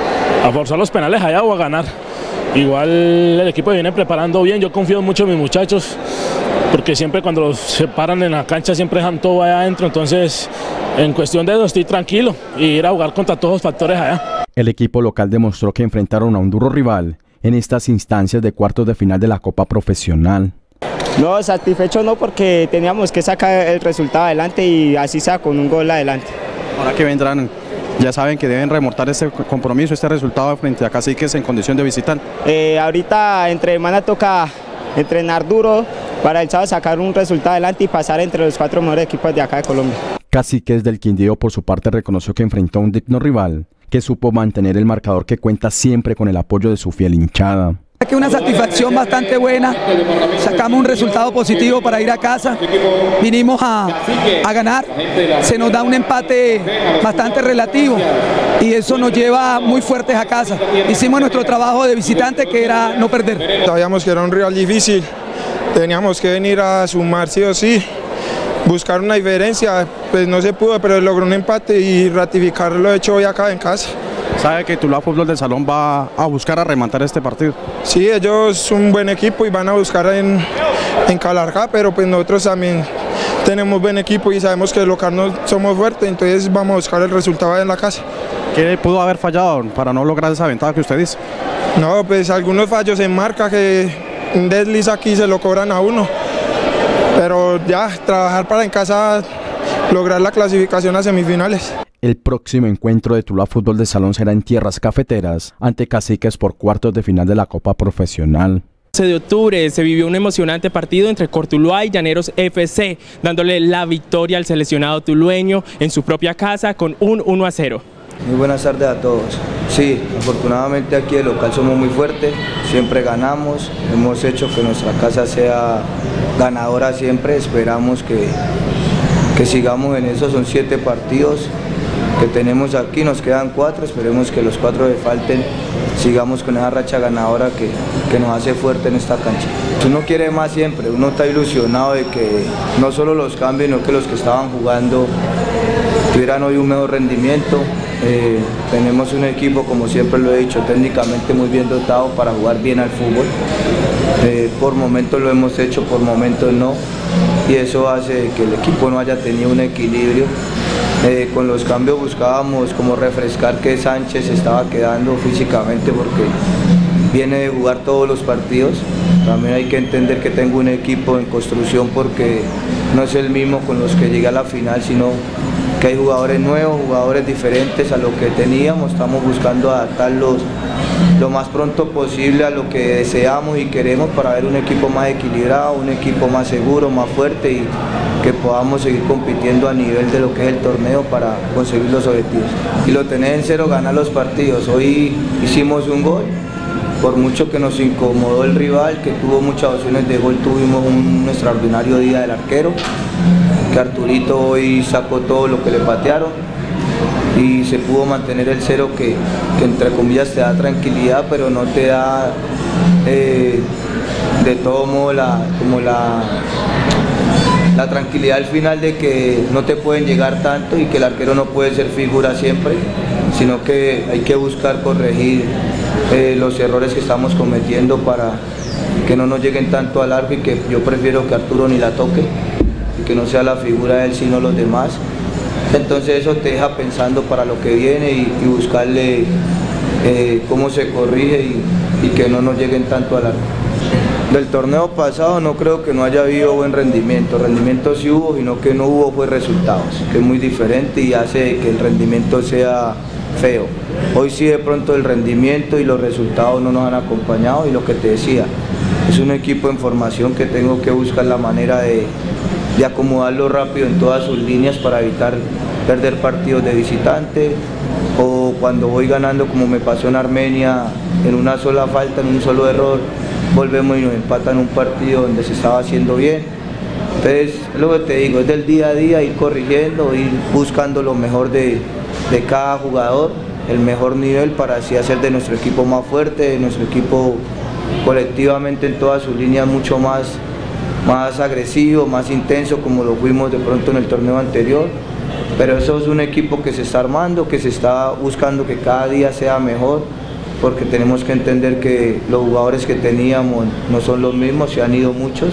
a forzar los penales allá o a ganar. Igual el equipo viene preparando bien, yo confío mucho en mis muchachos, porque siempre cuando los separan en la cancha siempre dejan todo allá adentro, entonces en cuestión de eso estoy tranquilo y ir a jugar contra todos los factores allá. El equipo local demostró que enfrentaron a un duro rival en estas instancias de cuartos de final de la Copa Profesional. No, satisfecho no, porque teníamos que sacar el resultado adelante y así sea con un gol adelante. Ahora que vendrán, ya saben que deben remontar este compromiso, este resultado frente a Caciques en condición de visitante. Eh, ahorita entre semana toca entrenar duro para el sábado sacar un resultado adelante y pasar entre los cuatro mejores equipos de acá de Colombia. Caciques del Quindío por su parte reconoció que enfrentó a un digno rival que supo mantener el marcador, que cuenta siempre con el apoyo de su fiel hinchada. Aquí una satisfacción bastante buena, sacamos un resultado positivo para ir a casa, vinimos a, a ganar, se nos da un empate bastante relativo y eso nos lleva muy fuertes a casa. Hicimos nuestro trabajo de visitante, que era no perder. Sabíamos que era un rival difícil, teníamos que venir a sumar sí o sí, buscar una diferencia, pues no se pudo, pero logró un empate y ratificar lo hecho hoy acá en casa. ¿Sabe que Tuluá Fútbol del Salón va a buscar a rematar este partido? Sí, ellos son un buen equipo y van a buscar en, en Calarcá, pero pues nosotros también tenemos buen equipo y sabemos que el local no somos fuertes, entonces vamos a buscar el resultado en la casa. ¿Qué pudo haber fallado para no lograr esa ventaja que usted dice? No, pues algunos fallos en marca que un desliz aquí se lo cobran a uno, pero ya trabajar para en casa lograr la clasificación a semifinales. El próximo encuentro de Tuluá Fútbol de Salón será en Tierras Cafeteras ante Caciques por cuartos de final de la Copa Profesional. El once de octubre se vivió un emocionante partido entre Cortuluá y Llaneros F C, dándole la victoria al seleccionado tulueño en su propia casa con un uno a cero. Muy buenas tardes a todos. Sí, afortunadamente aquí el local somos muy fuertes, siempre ganamos, hemos hecho que nuestra casa sea ganadora siempre, esperamos que, que sigamos en eso, son siete partidos que tenemos aquí, nos quedan cuatro, esperemos que los cuatro que falten sigamos con esa racha ganadora que, que nos hace fuerte en esta cancha. Uno quiere más siempre, uno está ilusionado de que no solo los cambios, sino que los que estaban jugando tuvieran hoy un mejor rendimiento. Eh, tenemos un equipo, como siempre lo he dicho, técnicamente muy bien dotado para jugar bien al fútbol. Eh, por momentos lo hemos hecho, por momentos no, y eso hace que el equipo no haya tenido un equilibrio. Eh, con los cambios buscábamos como refrescar que Sánchez estaba quedando físicamente porque viene de jugar todos los partidos. También hay que entender que tengo un equipo en construcción porque no es el mismo con los que llegué a la final, sino que hay jugadores nuevos, jugadores diferentes a lo que teníamos. Estamos buscando adaptarlos lo más pronto posible a lo que deseamos y queremos para ver un equipo más equilibrado, un equipo más seguro, más fuerte y que podamos seguir compitiendo a nivel de lo que es el torneo para conseguir los objetivos. Y lo tenés en cero, ganar los partidos. Hoy hicimos un gol, por mucho que nos incomodó el rival, que tuvo muchas opciones de gol, tuvimos un extraordinario día del arquero, que Arturito hoy sacó todo lo que le patearon. y se pudo mantener el cero que, que entre comillas te da tranquilidad, pero no te da eh, de todo modo la, como la, la tranquilidad al final de que no te pueden llegar tanto y que el arquero no puede ser figura siempre, sino que hay que buscar corregir eh, los errores que estamos cometiendo para que no nos lleguen tanto al arco, y que yo prefiero que Arturo ni la toque y que no sea la figura de él sino los demás. Entonces eso te deja pensando para lo que viene y, y buscarle eh, cómo se corrige y, y que no nos lleguen tanto al arco. Del torneo pasado no creo que no haya habido buen rendimiento, rendimiento sí hubo, sino que no hubo pues resultados, que es muy diferente y hace que el rendimiento sea feo. Hoy sí de pronto el rendimiento y los resultados no nos han acompañado, y lo que te decía, es un equipo en formación que tengo que buscar la manera de, de acomodarlo rápido en todas sus líneas para evitar perder partidos de visitante, o cuando voy ganando como me pasó en Armenia, en una sola falta, en un solo error, volvemos y nos empatan un partido donde se estaba haciendo bien. Entonces, es lo que te digo, es del día a día ir corrigiendo, ir buscando lo mejor de, de cada jugador, el mejor nivel, para así hacer de nuestro equipo más fuerte, de nuestro equipo colectivamente en todas sus líneas mucho más, más agresivo, más intenso, como lo fuimos de pronto en el torneo anterior. Pero eso es un equipo que se está armando, que se está buscando que cada día sea mejor, porque tenemos que entender que los jugadores que teníamos no son los mismos, se han ido muchos,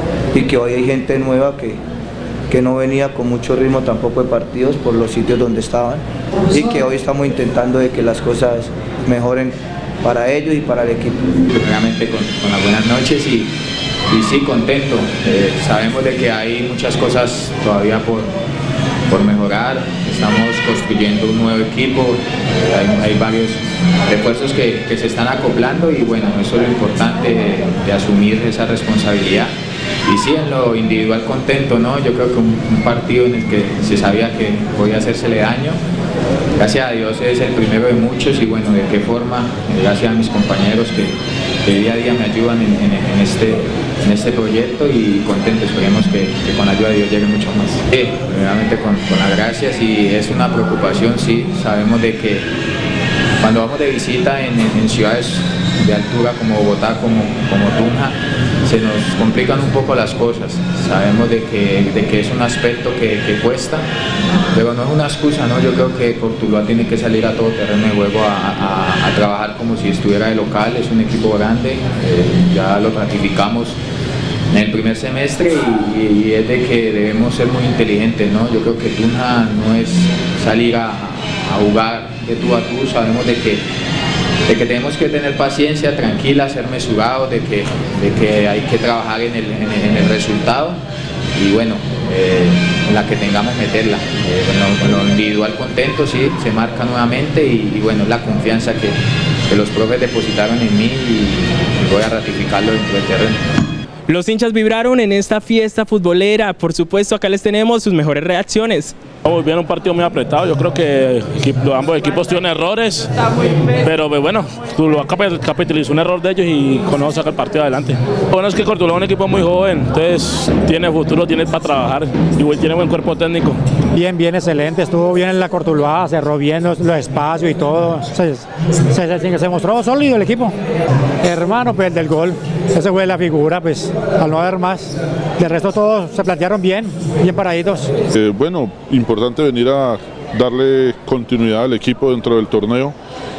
y que hoy hay gente nueva que, que no venía con mucho ritmo tampoco de partidos por los sitios donde estaban, y que hoy estamos intentando de que las cosas mejoren para ellos y para el equipo. Primeramente con, con las buenas noches y, y sí, contento. Eh, sabemos de que hay muchas cosas todavía por, por mejorar, estamos construyendo un nuevo equipo, hay, hay varios refuerzos que, que se están acoplando, y bueno, eso es lo importante de, de asumir esa responsabilidad. Y sí, en lo individual contento, ¿no? Yo creo que un, un partido en el que se sabía que podía hacérsele daño, gracias a Dios es el primero de muchos, y bueno, de qué forma, gracias a mis compañeros que, que día a día me ayudan en, en, en, este, en este proyecto, y contento, esperemos que, que con la ayuda de Dios llegue mucho más. Sí, primeramente con, con las gracias, y es una preocupación, sí, sabemos de que cuando vamos de visita en, en, en ciudades de altura como Bogotá, como, como Tunja, se nos complican un poco las cosas. Sabemos de que, de que es un aspecto que, que cuesta, pero no es una excusa, ¿no? Yo creo que Cortuluá tiene que salir a todo terreno de juego a, a, a trabajar como si estuviera de local, es un equipo grande, eh, ya lo ratificamos en el primer semestre, y, y es de que debemos ser muy inteligentes, ¿no? Yo creo que Tunja no es salir a, a jugar de tú a tú, sabemos de que de que tenemos que tener paciencia, tranquila, ser mesurados, de que, de que hay que trabajar en el, en el, en el resultado, y bueno, eh, en la que tengamos meterla. Eh, en, lo, en lo individual contento, sí, se marca nuevamente, y, y bueno, la confianza que, que los profes depositaron en mí, y, y voy a ratificarlo dentro del terreno. Los hinchas vibraron en esta fiesta futbolera. Por supuesto, acá les tenemos sus mejores reacciones. Vamos bien, un partido muy apretado. Yo creo que ambos equipos tienen errores, pero bueno, Cortuluá capitalizó un error de ellos y con eso saca el partido adelante. Lo bueno es que Cortuluá es un equipo muy joven, entonces tiene futuro, tiene para trabajar y tiene buen cuerpo técnico. Bien, bien, excelente. Estuvo bien en la Cortuluá, cerró bien los, los espacios y todo. Se, se, se, se mostró sólido el equipo. Hermano, pues el del gol, esa fue la figura, pues al no haber más. De resto todos se plantearon bien, bien paraditos. Eh, bueno, importante venir a darle continuidad al equipo dentro del torneo.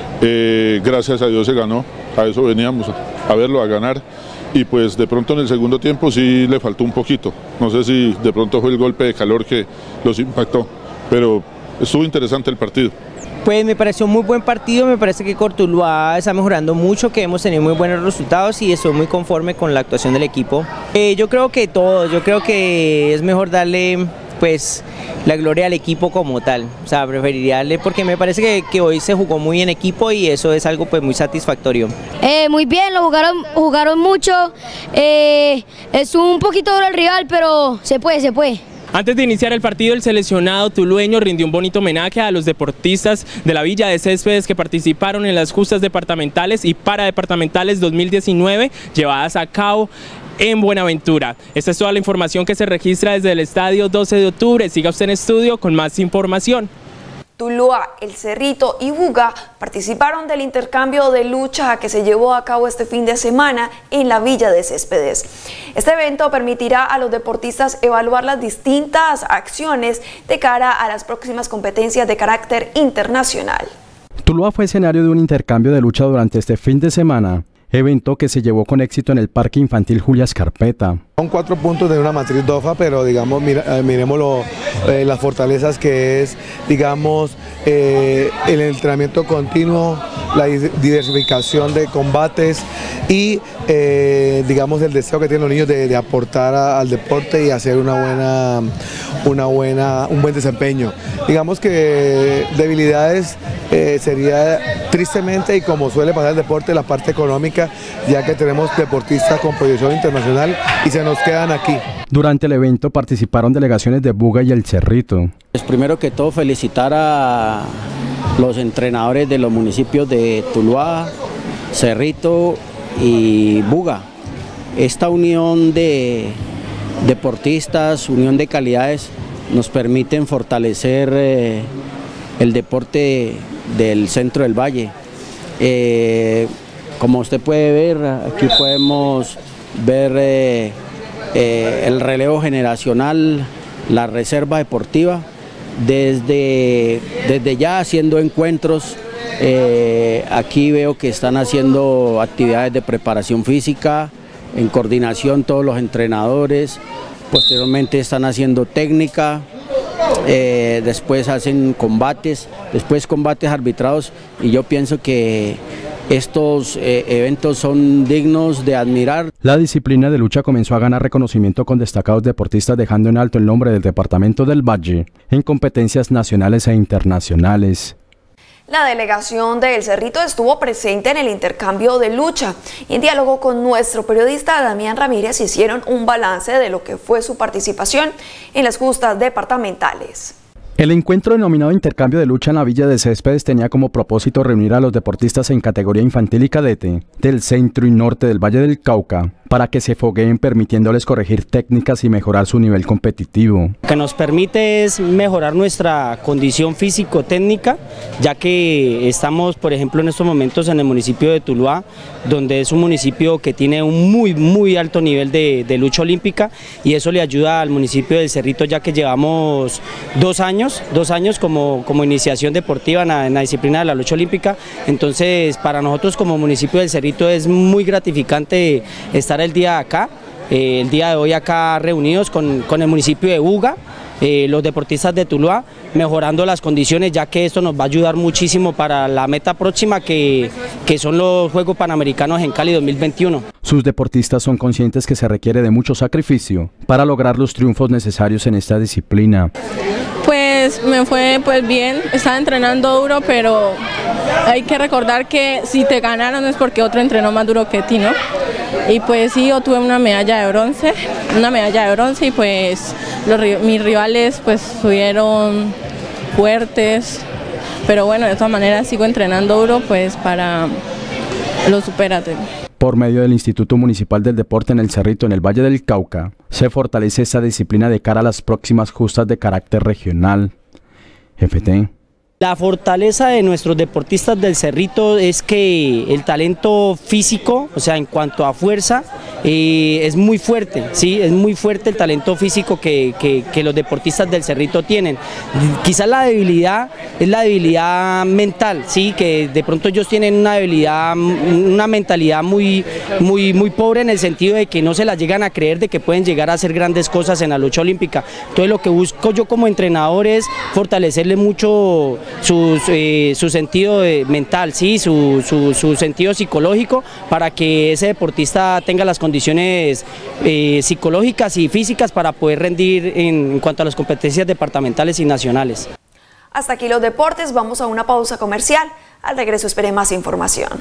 Eh, gracias a Dios se ganó, a eso veníamos, a verlo, a ganar. Y pues de pronto en el segundo tiempo sí le faltó un poquito. No sé si de pronto fue el golpe de calor que los impactó, pero estuvo interesante el partido. Pues me pareció un muy buen partido, me parece que Cortuluá está mejorando mucho, que hemos tenido muy buenos resultados y estoy muy conforme con la actuación del equipo. Eh, yo creo que todo, yo creo que es mejor darle pues la gloria al equipo como tal, o sea, preferiría darle porque me parece que, que hoy se jugó muy en equipo y eso es algo pues muy satisfactorio. Eh, muy bien, lo jugaron, jugaron mucho, eh, es un poquito duro el rival, pero se puede, se puede. Antes de iniciar el partido, el seleccionado tulueño rindió un bonito homenaje a los deportistas de la Villa de Céspedes que participaron en las justas departamentales y paradepartamentales dos mil diecinueve llevadas a cabo en Buenaventura. Esta es toda la información que se registra desde el estadio doce de octubre. Siga usted en estudio con más información. Tuluá, El Cerrito y Buga participaron del intercambio de lucha que se llevó a cabo este fin de semana en la Villa de Céspedes. Este evento permitirá a los deportistas evaluar las distintas acciones de cara a las próximas competencias de carácter internacional. Tuluá fue escenario de un intercambio de lucha durante este fin de semana, evento que se llevó con éxito en el Parque Infantil Julia Escarpeta. Son cuatro puntos de una matriz DOFA, pero digamos, mira, eh, miremos lo, eh, las fortalezas que es, digamos, eh, el entrenamiento continuo, la diversificación de combates y, eh, digamos, el deseo que tienen los niños de, de aportar a, al deporte y hacer una buena, una buena, un buen desempeño. Digamos que debilidades eh, sería tristemente, y como suele pasar el deporte, la parte económica, ya que tenemos deportistas con proyección internacional y se nos quedan aquí. Durante el evento participaron delegaciones de Buga y El Cerrito. Pues primero que todo felicitar a los entrenadores de los municipios de Tuluá, Cerrito y Buga. Esta unión de deportistas, unión de calidades, nos permiten fortalecer eh, el deporte del centro del valle. Eh, como usted puede ver, aquí podemos ver eh, eh, el relevo generacional, la reserva deportiva, desde, desde ya haciendo encuentros. Eh, aquí veo que están haciendo actividades de preparación física, en coordinación todos los entrenadores, posteriormente están haciendo técnica, eh, después hacen combates, después combates arbitrados, y yo pienso que estos eh, eventos son dignos de admirar. La disciplina de lucha comenzó a ganar reconocimiento con destacados deportistas, dejando en alto el nombre del departamento del Valle en competencias nacionales e internacionales. La delegación de El Cerrito estuvo presente en el intercambio de lucha y en diálogo con nuestro periodista Damián Ramírez hicieron un balance de lo que fue su participación en las justas departamentales. El encuentro denominado Intercambio de Lucha en la Villa de Céspedes tenía como propósito reunir a los deportistas en categoría infantil y cadete del centro y norte del Valle del Cauca para que se fogueen, permitiéndoles corregir técnicas y mejorar su nivel competitivo. Lo que nos permite es mejorar nuestra condición físico-técnica, ya que estamos, por ejemplo, en estos momentos en el municipio de Tuluá, donde es un municipio que tiene un muy, muy alto nivel de, de lucha olímpica, y eso le ayuda al municipio del Cerrito, ya que llevamos dos años, dos años como, como iniciación deportiva en la, en la disciplina de la lucha olímpica. Entonces, para nosotros como municipio del Cerrito es muy gratificante estar el día de acá, eh, el día de hoy acá reunidos con, con el municipio de Buga, eh, los deportistas de Tuluá, mejorando las condiciones, ya que esto nos va a ayudar muchísimo para la meta próxima que, que son los Juegos Panamericanos en Cali dos mil veintiuno. Sus deportistas son conscientes que se requiere de mucho sacrificio para lograr los triunfos necesarios en esta disciplina. Pues me fue pues bien, estaba entrenando duro, pero hay que recordar que si te ganaron es porque otro entrenó más duro que ti, ¿no? Y pues sí, yo tuve una medalla de bronce, una medalla de bronce y pues los, mis rivales pues estuvieron fuertes, pero bueno, de todas maneras sigo entrenando duro pues para lo superate. Por medio del Instituto Municipal del Deporte en El Cerrito, en el Valle del Cauca, se fortalece esta disciplina de cara a las próximas justas de carácter regional. F T. La fortaleza de nuestros deportistas del Cerrito es que el talento físico, o sea, en cuanto a fuerza, eh, es muy fuerte, ¿sí? Es muy fuerte el talento físico que, que, que los deportistas del Cerrito tienen. Quizás la debilidad es la debilidad mental, ¿sí? Que de pronto ellos tienen una debilidad, una mentalidad muy, muy, muy pobre, en el sentido de que no se la llegan a creer de que pueden llegar a hacer grandes cosas en la lucha olímpica. Entonces lo que busco yo como entrenador es fortalecerle mucho Su, eh, su sentido eh, mental, ¿sí? su, su, su sentido psicológico, para que ese deportista tenga las condiciones eh, psicológicas y físicas para poder rendir en, en cuanto a las competencias departamentales y nacionales. Hasta aquí los deportes, vamos a una pausa comercial. Al regreso espere más información.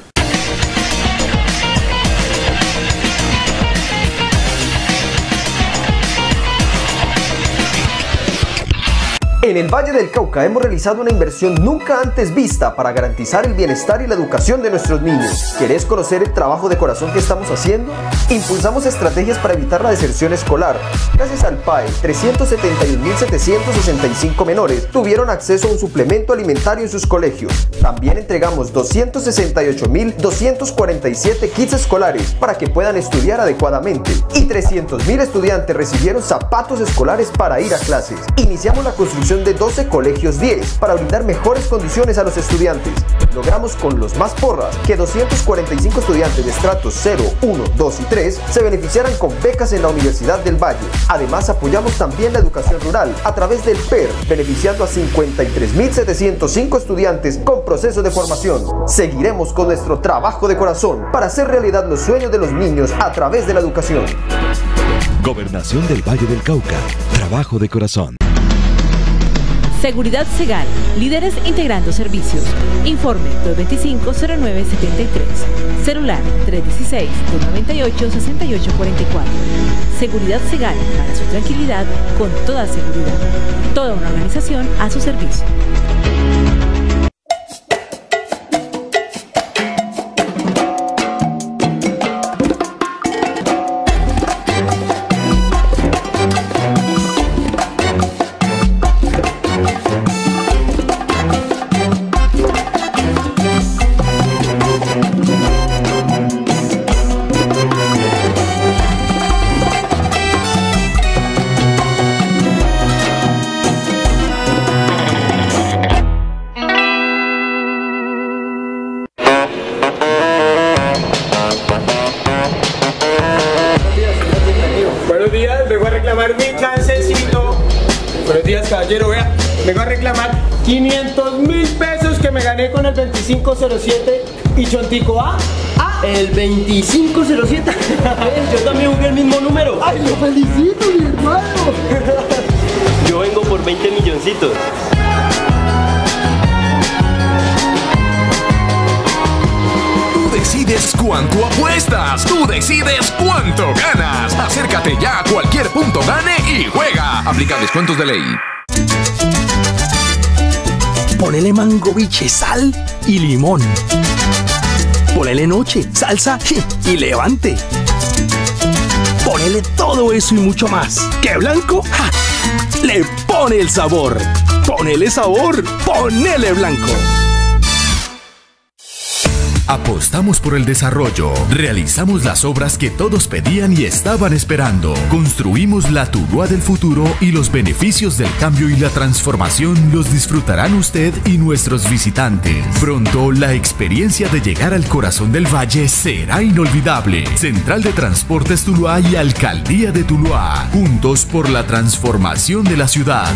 En el Valle del Cauca hemos realizado una inversión nunca antes vista para garantizar el bienestar y la educación de nuestros niños. ¿Querés conocer el trabajo de corazón que estamos haciendo? Impulsamos estrategias para evitar la deserción escolar. Gracias al P A E, trescientos setenta y un mil setecientos sesenta y cinco menores tuvieron acceso a un suplemento alimentario en sus colegios. También entregamos doscientos sesenta y ocho mil doscientos cuarenta y siete kits escolares para que puedan estudiar adecuadamente. Y trescientos mil estudiantes recibieron zapatos escolares para ir a clases. Iniciamos la construcción de doce colegios diez para brindar mejores condiciones a los estudiantes. Logramos con los más porras que doscientos cuarenta y cinco estudiantes de estratos cero, uno, dos y tres se beneficiaran con becas en la Universidad del Valle. Además, apoyamos también la educación rural a través del P E R, beneficiando a cincuenta y tres mil setecientos cinco estudiantes con proceso de formación. Seguiremos con nuestro trabajo de corazón para hacer realidad los sueños de los niños a través de la educación. Gobernación del Valle del Cauca. Trabajo de corazón. Seguridad Segal, líderes integrando servicios. Informe dos dos cinco, cero nueve siete tres. Celular tres uno seis, dos nueve ocho, seis ocho cuatro cuatro. Seguridad Segal, para su tranquilidad, con toda seguridad. Toda una organización a su servicio. Buenos días, vengo a reclamar mi chancecito. Buenos días, caballero, vea, vengo a reclamar quinientos mil pesos que me gané con el veinticinco cero siete y Chontico A. Ah, el veinticinco cero siete. Yo también jugué el mismo número. ¡Ay, lo felicito, mi hermano! Yo vengo por veinte milloncitos. Tú decides cuánto apuestas, tú decides cuánto ganas. Acércate ya a cualquier punto gane y juega. Aplica descuentos de ley. Ponele mango biche, sal y limón. Ponele noche, salsa y levante. Ponele todo eso y mucho más. ¿Qué blanco? ¡Ja! Le pone el sabor. Ponele sabor, ponele blanco. Apostamos por el desarrollo, realizamos las obras que todos pedían y estaban esperando, construimos la Tuluá del futuro y los beneficios del cambio y la transformación los disfrutarán usted y nuestros visitantes. Pronto la experiencia de llegar al corazón del valle será inolvidable. Central de Transportes Tuluá y Alcaldía de Tuluá, juntos por la transformación de la ciudad.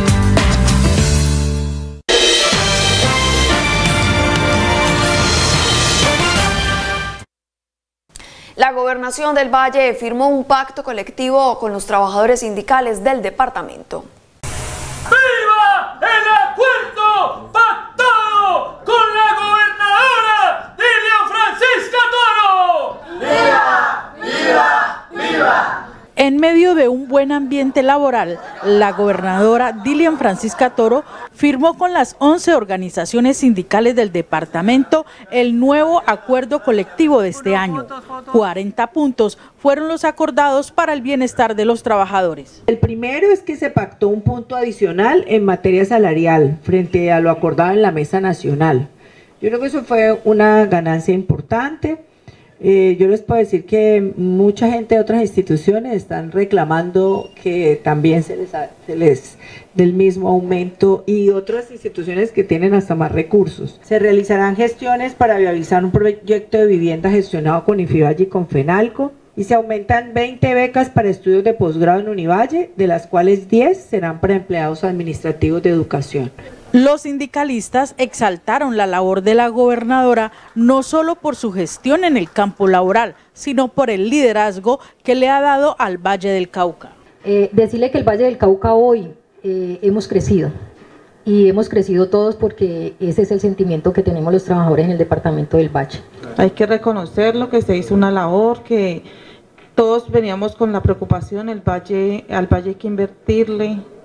La Gobernación del Valle firmó un pacto colectivo con los trabajadores sindicales del departamento. ¡Viva el acuerdo pactado con la gobernadora Dilian Francisca Toro! ¡Viva! ¡Viva! ¡Viva! En medio de un buen ambiente laboral, la gobernadora Dilian Francisca Toro firmó con las once organizaciones sindicales del departamento el nuevo acuerdo colectivo de este año. cuarenta puntos fueron los acordados para el bienestar de los trabajadores. El primero es que se pactó un punto adicional en materia salarial frente a lo acordado en la mesa nacional. Yo creo que eso fue una ganancia importante. Eh, yo les puedo decir que mucha gente de otras instituciones están reclamando que también se les, se les dé el mismo aumento, y otras instituciones que tienen hasta más recursos. Se realizarán gestiones para viabilizar un proyecto de vivienda gestionado con IFIVALLE y con FENALCO, y se aumentan veinte becas para estudios de posgrado en Univalle, de las cuales diez serán para empleados administrativos de educación. Los sindicalistas exaltaron la labor de la gobernadora no solo por su gestión en el campo laboral, sino por el liderazgo que le ha dado al Valle del Cauca. Eh, decirle que el Valle del Cauca hoy eh, hemos crecido, y hemos crecido todos porque ese es el sentimiento que tenemos los trabajadores en el departamento del Valle. Hay que reconocerlo, que se hizo una labor, que todos veníamos con la preocupación, el Valle, al Valle hay que invertirle,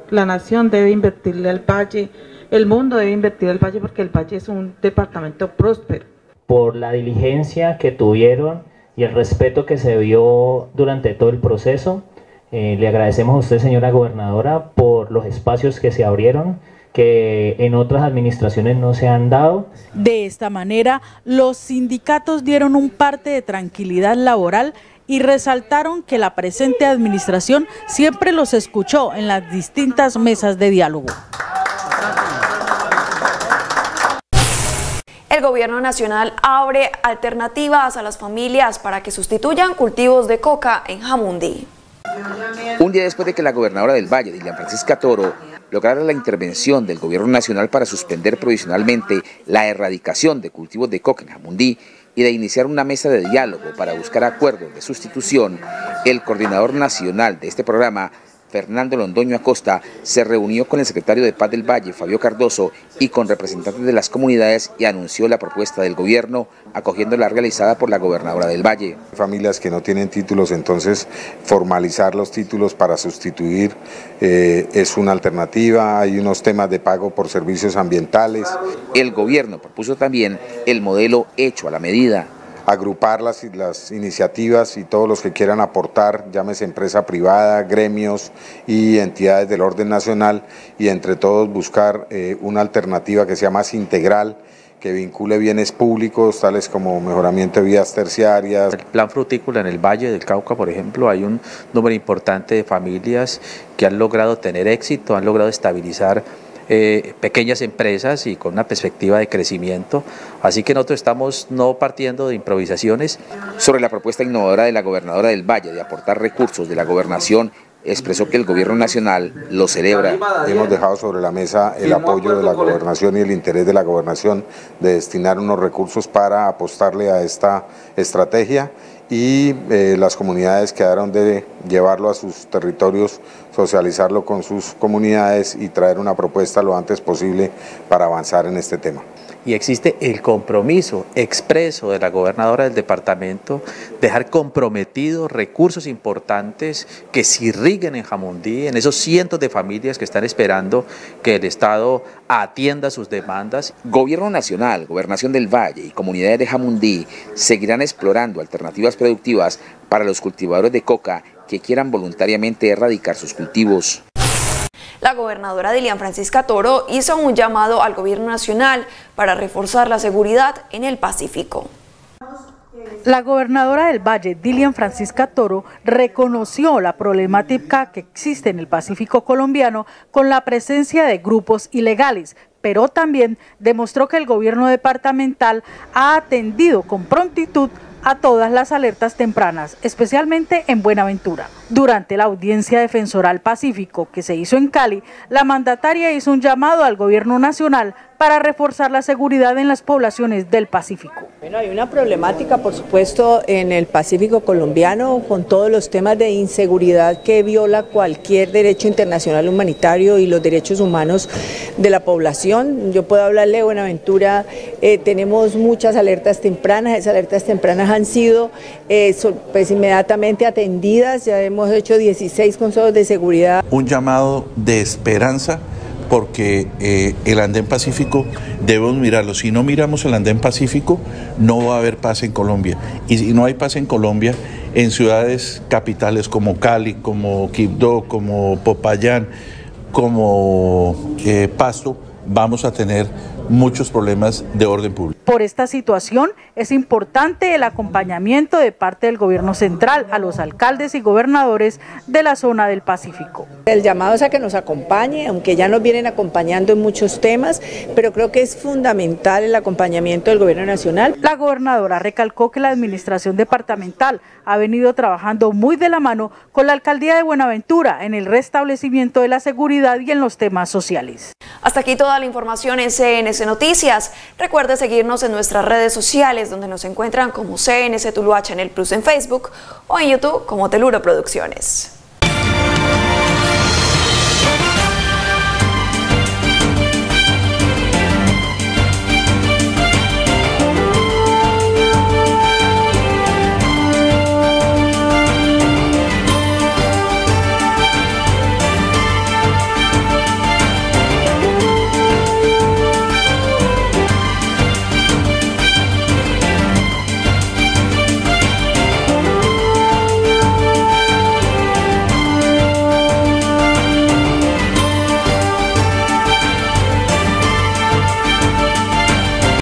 la nación debe invertirle al Valle, el mundo debe invertir al Valle porque el Valle es un departamento próspero. Por la diligencia que tuvieron y el respeto que se vio durante todo el proceso, eh, le agradecemos a usted, señora gobernadora, por los espacios que se abrieron, que en otras administraciones no se han dado. De esta manera, los sindicatos dieron un parte de tranquilidad laboral y resaltaron que la presente administración siempre los escuchó en las distintas mesas de diálogo. El gobierno nacional abre alternativas a las familias para que sustituyan cultivos de coca en Jamundí. Un día después de que la gobernadora del Valle, Dilian Francisca Toro, lograra la intervención del gobierno nacional para suspender provisionalmente la erradicación de cultivos de coca en Jamundí y de iniciar una mesa de diálogo para buscar acuerdos de sustitución, el coordinador nacional de este programa, Fernando Londoño Acosta, se reunió con el secretario de Paz del Valle, Fabio Cardoso, y con representantes de las comunidades y anunció la propuesta del gobierno, acogiendo la realizada por la gobernadora del Valle. Familias que no tienen títulos, entonces formalizar los títulos para sustituir eh, es una alternativa. Hay unos temas de pago por servicios ambientales. El gobierno propuso también el modelo hecho a la medida. Agrupar las, las iniciativas y todos los que quieran aportar, llámese empresa privada, gremios y entidades del orden nacional, y entre todos buscar eh, una alternativa que sea más integral, que vincule bienes públicos, tales como mejoramiento de vías terciarias. El plan frutícola en el Valle del Cauca, por ejemplo, hay un número importante de familias que han logrado tener éxito, han logrado estabilizar Eh, pequeñas empresas y con una perspectiva de crecimiento, así que nosotros estamos no partiendo de improvisaciones. Sobre la propuesta innovadora de la gobernadora del Valle de aportar recursos de la gobernación, expresó que el gobierno nacional lo celebra. Hemos dejado sobre la mesa el apoyo de la gobernación y el interés de la gobernación de destinar unos recursos para apostarle a esta estrategia, y eh, las comunidades quedaron de llevarlo a sus territorios, socializarlo con sus comunidades y traer una propuesta lo antes posible para avanzar en este tema. Y existe el compromiso expreso de la gobernadora del departamento, dejar comprometidos recursos importantes que se irriguen en Jamundí, en esos cientos de familias que están esperando que el Estado atienda sus demandas. Gobierno Nacional, Gobernación del Valle y comunidades de Jamundí seguirán explorando alternativas productivas para los cultivadores de coca que quieran voluntariamente erradicar sus cultivos. La gobernadora Dilian Francisca Toro hizo un llamado al gobierno nacional para reforzar la seguridad en el Pacífico. La gobernadora del Valle, Dilian Francisca Toro, reconoció la problemática que existe en el Pacífico colombiano con la presencia de grupos ilegales, pero también demostró que el gobierno departamental ha atendido con prontitud a todas las alertas tempranas, especialmente en Buenaventura. Durante la audiencia defensora al Pacífico que se hizo en Cali, la mandataria hizo un llamado al gobierno nacional para reforzar la seguridad en las poblaciones del Pacífico. Bueno, hay una problemática, por supuesto, en el Pacífico colombiano con todos los temas de inseguridad que viola cualquier derecho internacional humanitario y los derechos humanos de la población. Yo puedo hablarle de Buenaventura, eh, tenemos muchas alertas tempranas, esas alertas tempranas han sido eh, pues, inmediatamente atendidas, ya hemos hecho dieciséis consejos de seguridad. Un llamado de esperanza, porque eh, el andén pacífico debemos mirarlo. Si no miramos el andén pacífico, no va a haber paz en Colombia. Y si no hay paz en Colombia, en ciudades capitales como Cali, como Quibdó, como Popayán, como eh, Pasto, vamos a tener muchos problemas de orden público. Por esta situación es importante el acompañamiento de parte del gobierno central a los alcaldes y gobernadores de la zona del Pacífico. El llamado es a que nos acompañe, aunque ya nos vienen acompañando en muchos temas, pero creo que es fundamental el acompañamiento del gobierno nacional. La gobernadora recalcó que la administración departamental ha venido trabajando muy de la mano con la alcaldía de Buenaventura en el restablecimiento de la seguridad y en los temas sociales. Hasta aquí toda la información en C N C Noticias. Recuerde seguirnos en nuestras redes sociales, donde nos encuentran como C N C Tuluá Channel Plus en Facebook o en YouTube como Teluro Producciones.